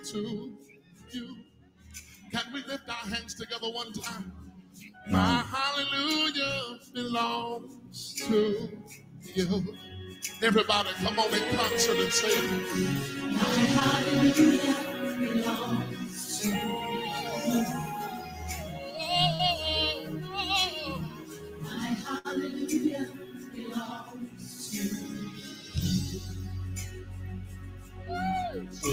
to you. Can we lift our hands together one time? My hallelujah belongs to you. Everybody, come on in concert and say it. My hallelujah belongs to you. My hallelujah belongs to you. Oh,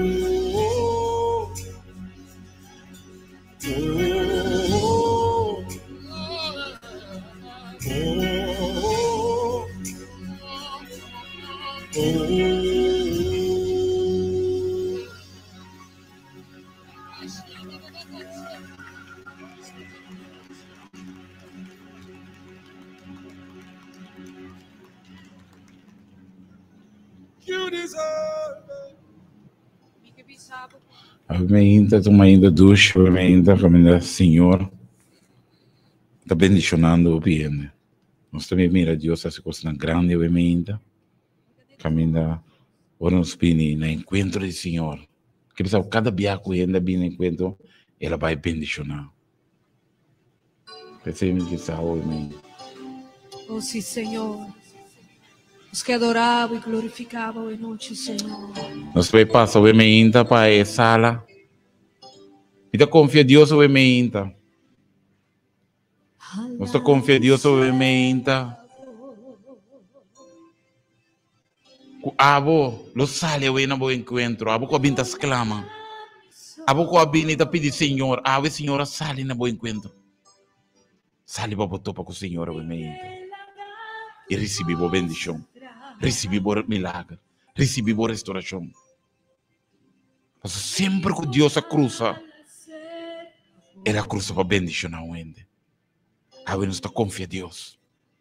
oh, oh, oh, oh. You deserve it. Ainda tomando ducha, ainda caminhando, Senhor, está bendicionando o bem. Nós também mira Deus essa coisa grande, ainda caminha, ora nos pini na encontro do Senhor. Que pessoal, cada biaco ainda bem no encontro, ela vai bendicionar. Pensemos que saúde, amém. Oh sim, Senhor. Os que adoravam e glorificavam a noite, Senhor. Nós vai passar o ainda para a sala. E confia em Deus o ainda. Nós confia em Deus o ainda. O abo, lo sale o ainda bom encontro. Abo com a binta exclama. Abo com a binta pede Senhor. Abo Senhor sale na bom encontro. Sale para botar para o Senhor o ainda. E recebi boa bendição. Recebi boa milagre. Recebi boa restauração. Mas sempre que Deus a cruza, Ele a cruza para bendicionar o ende. A gente está confia em Deus.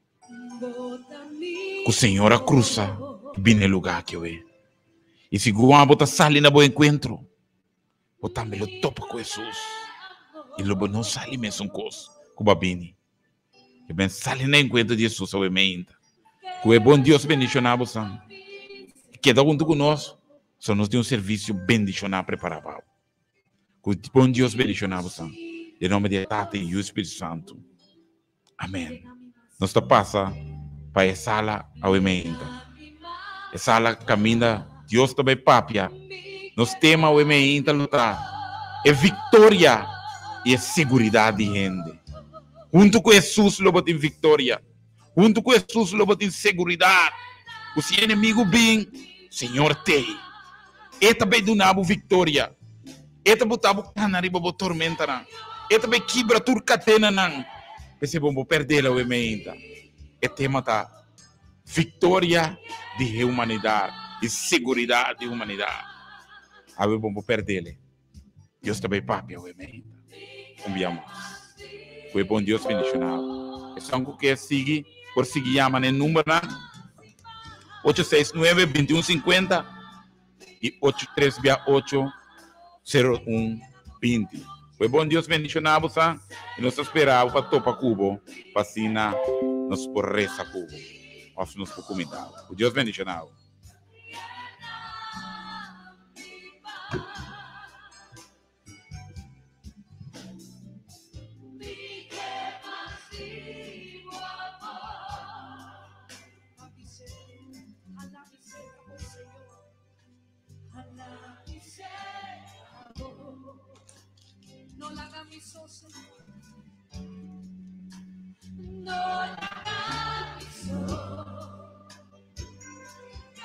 Que o Senhor a cruza, bem no lugar que eu é. E se o abo está saindo na bom encontro, botamos ele topa com Jesus. E logo não sai mesmo com coisa, com o babini. E bem sai no encontro de Jesus, o emenda. Que é bom Deus bendicionar você. Cada um de nós, só nos tem um serviço bendicionar preparado. Que bom Deus bendicionar você. Em nome de Tata e o Espírito Santo. Amém. Nós está passa para a sala ao emenda. A sala caminha, Deus também papia. Nós temos o emenda lutar. É vitória e é segurança de gente. Junto com Jesus, lobo tem vitória. Junto com Jesus, lobo tem segurança. O seu inimigo bem, Senhor tem. E também do nabo vitória. E também botar canari bobo tormenta não. E também quebra tur catena não. Esse bombo perder a emenda. E tema tá vitória de humanidade e segurança de humanidade. A bombo perder. Deus também papi a emenda. Conviamos. Foi bom Deus bendicionado. É só que siga, por seguir chama no número oito seis nove, dois um cinco zero e oito três oito zero um dois zero. Foi bom Deus bendicionado, sabe? E nós esperamos para topa cubo, para sina nos por reza cubo. Nós nos por comida. O Deus bendicionado. No la haga mi socio. No la haga mi socio.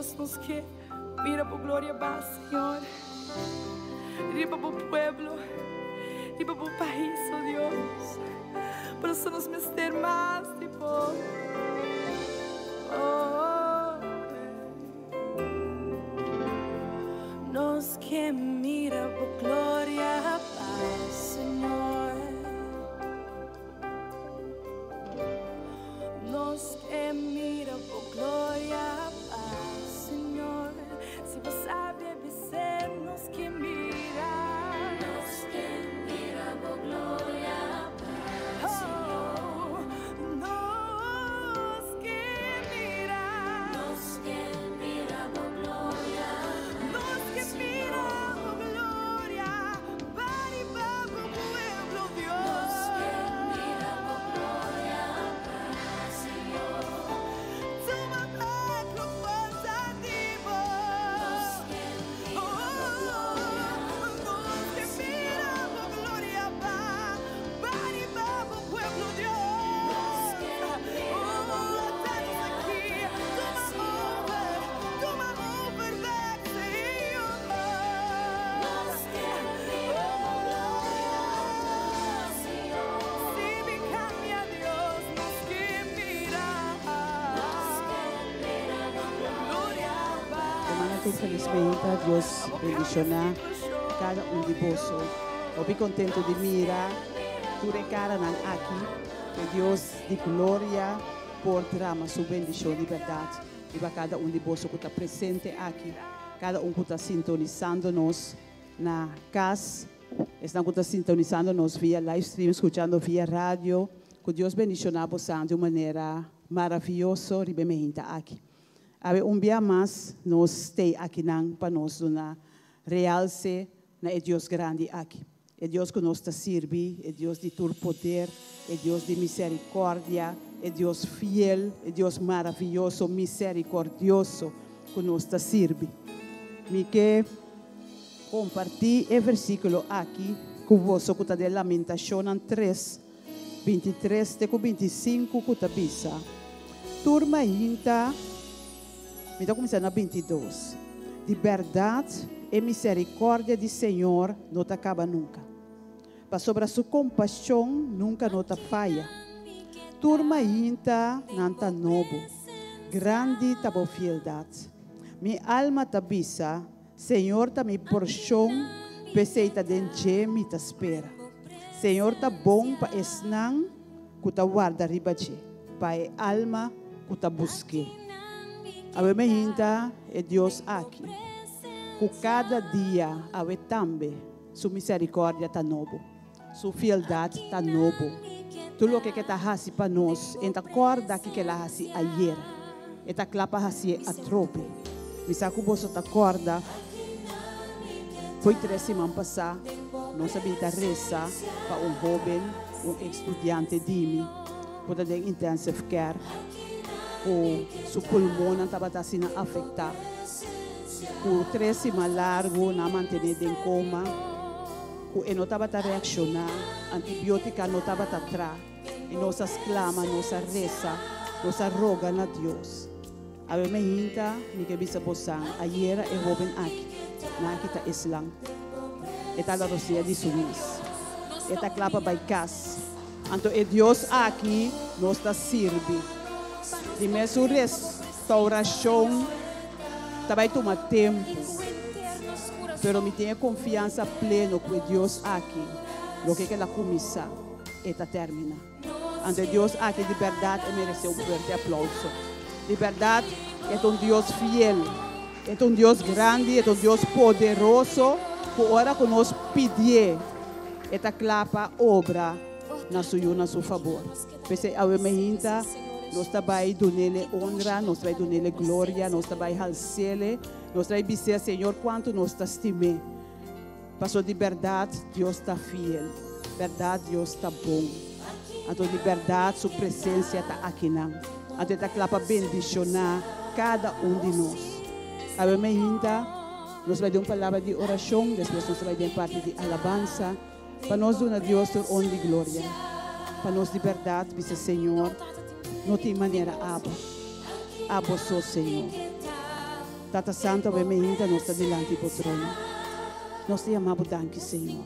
Dios nos que mira por gloria va, Señor. Riba por pueblo, riba por país, oh Dios. Por eso nos meter más, tipo. Oh, nos que mira por gloria va, Señor. Nos que mira por gloria va, Señor. Si vos sabes vencer, nos que mira, nos que mira por gloria va, Señor. Nos que mira, nos que mira por gloria, nos que mira por gloria, para y para por pueblo Dios. Nos que mira por gloria va, Señor. Tu mamá comportativo. Nos que mira por gloria va, para y para por pueblo Dios. Oh, danos aquí, toma over, toma over back, Señor. Nos que mira por gloria, Señor. Si me cambia Dios, nos que mira, nos que mira por gloria va. Semana tu felizmente, Dios bendicionar cada um de vosotros. Obi contento de mirar tu cara nan aqui, que Deus de glória por drama sua bendição e verdade. E para cada um de vosotros que está presente aqui, cada um que está sintonizando-nos na casa, estão que está sintonizando-nos via live stream, escutando via rádio, que Deus bendicionar vocês de uma maneira maravilhosa, ribemente aqui. Ave um dia mais, nós temos aqui para nós uma realce na é Deus grande aqui. É Deus que nos está serve, é Deus de todo poder, é Deus de misericórdia, é Deus fiel, é Deus maravilhoso, misericordioso que nos está serve. Me quer compartilhar o versículo aqui com você que está de Lamentação três, vinte e três até vinte e cinco que está bisa. Turma ainda, me está começando na vinte e dois. De verdade e misericórdia do Senhor não acaba nunca. Para sobre a sua compaixão nunca não falha. Turma ainda não está novo. Grande está a fieldade. Minha alma está bisa. Senhor está me porção. Peceita de me está espera. Senhor está bom para esnan. Que está guarda riba de. Para a alma que está busque. A me ainda é Deus aqui. Que cada dia a também sua misericórdia está novo. Sua fieldade está novo. Tudo o que está fazendo para nós, a gente acorda que ela faz ayer. E está clapa fazer a trope. Me sabe que você acorda. Foi três semanas passadas. Nós sabíamos rezar para um jovem, um estudante de mim, para ter intensive care. O seu pulmão estava sendo afetado. Por três semanas largo, não manter em coma. E não estava a reaccionar, antibiótica não estava a entrar. E nós clama, nós reza, nós roga a Deus. A minha ainda, me que bisa bosan, ayer é jovem aqui, na aqui está Islam. E está a Rússia de Suíça. E está clapa by casa. Então, é Deus aqui, nós está sirve. E mesmo restauração, também toma tempo. Pero me tenho confiança plena que Deus aqui, o que ela começa, está termina. Ante Deus aqui de verdade merece um forte aplauso. De verdade é um Deus fiel, é um Deus grande, é um Deus poderoso. Que ora que nós pedir, esta clapa obra na sua na seu favor. Pese a minha nós também damos nele honra, nós também damos nele glória, nós também alcele. Nós temos que dizer, Senhor, quanto nós te estimamos. Passou de verdade, Deus está fiel. Verdade, Deus está bom. Então, de verdade, sua presença está aqui. Então, está claro para bendicionar cada um de nós. A minha ainda, nós vamos dar uma palavra de oração, depois nós vamos dar parte de alabança, para nós dar a Deus toda honra e glória. Para nós, de verdade, dizer, Senhor, não tem maneira, Abba. Abba, sou Senhor. Tata Santo, we meinta nostra delante po trono. Nós te amamos, danke, Senhor.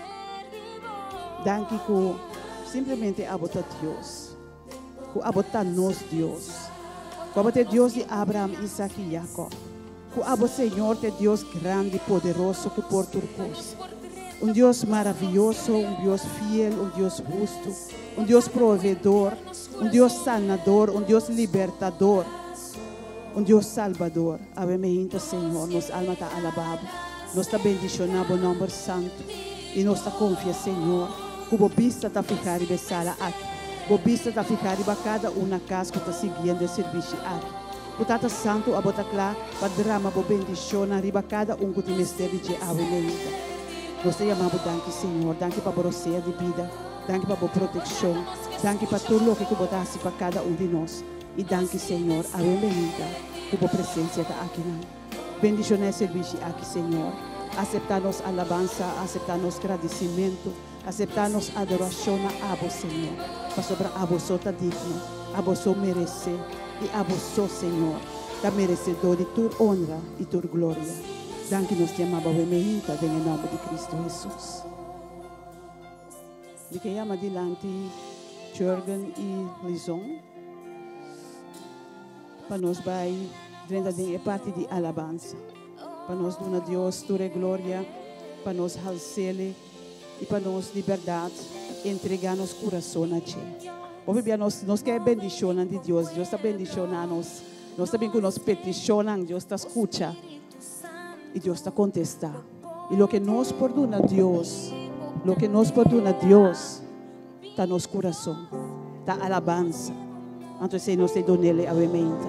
Danke que simplesmente abota Deus. Que abota nós, Deus. Que abota Deus de Abraham, Isaac e Jacob. Que abota Senhor, te Deus grande, poderoso, que por turcos. Um Deus maravilhoso, um Deus fiel, um Deus justo, um Deus provedor, um Deus sanador, um Deus libertador, um Deus salvador. Ave meinta, Senhor, nos alma está alabado, nos está bendicionado o nome santo e nos está confia, Senhor, que o bobista está ficar e besala aqui, o bobista está ficar e cada uma casa que está seguindo o serviço aqui. O Tata Santo a botar lá para drama, para bendiciona, riba cada um que tem mistério de ave meinta. Nós te amamos, danke, Senhor. Danke para a broceia de vida. Danke para a proteção. Danke para tudo o que tu botaste para cada um de nós. E danke, Senhor, a bem-vinda, por a presença está aqui. Bendicionar o serviço aqui, Senhor. Aceitar nossa alabança, aceitar nosso agradecimento, aceitar nossa adoração a você, Senhor. Para sobre a você está digno, a você merece, e a você, Senhor, está merecedor de tua honra e tua glória. Danke nos te amamos, bem-vinda, em nome de Cristo Jesus. De que chama dilante Jürgen e Lison. Para nós vai dentro de parte de alabança. Para nós dar a Deus toda a glória, para nós halcele e para nós liberdade, entregar nosso coração a Ti. Porque nós nós quer bendição de Deus, Deus está bendicionando nós. Nós também que nós peticionamos, Deus está escuta. E Deus está contestando. E o que nós perdona a Deus, o que nós perdona a Deus, está no nosso coração, está a alabança. Então, se nós te donele a remenda.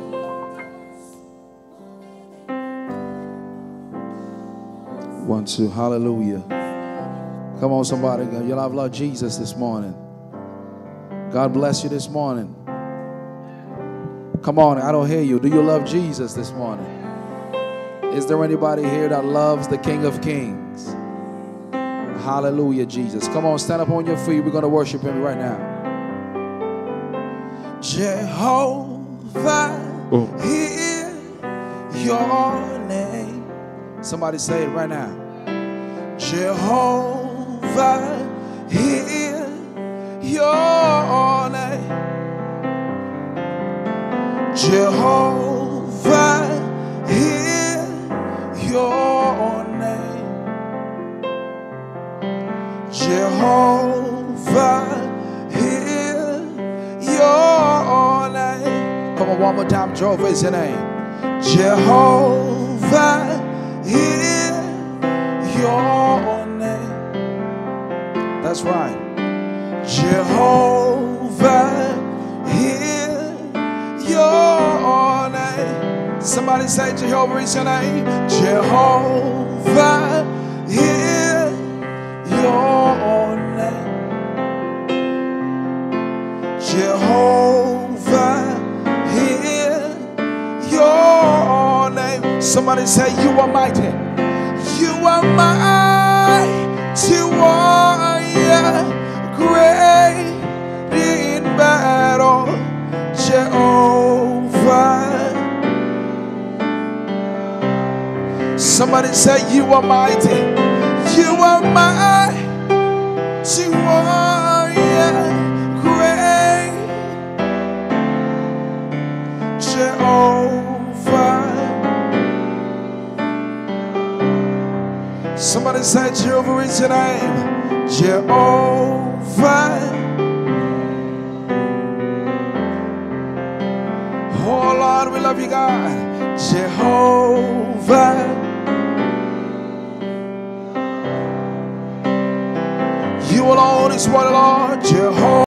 One, two, hallelujah. Come on, somebody. You love, love Jesus this morning. God bless you this morning. Come on, I don't hear you. Do you love Jesus this morning? Is there anybody here that loves the King of Kings? Hallelujah, Jesus. Come on, stand up on your feet. We're going to worship Him right now. Jehovah, oh. Hear your name. Somebody say it right now. Jehovah, hear your name. Jehovah, hear your name. Jehovah, hear your name. Come on, one more time. Jehovah is your name. Jehovah, hear your name. That's right. Jehovah, hear your name. Somebody say Jehovah is your name. Jehovah, hear your name. Jehovah, hear your name. Somebody say you are mighty. You are mighty warrior, great in battle. Jehovah. Somebody say you are mighty. You are mighty warrior, great Jehovah. Somebody say Jehovah is your name. Jehovah. Oh Lord, we love you, God. Jehovah. You alone is one, Lord. Jehovah.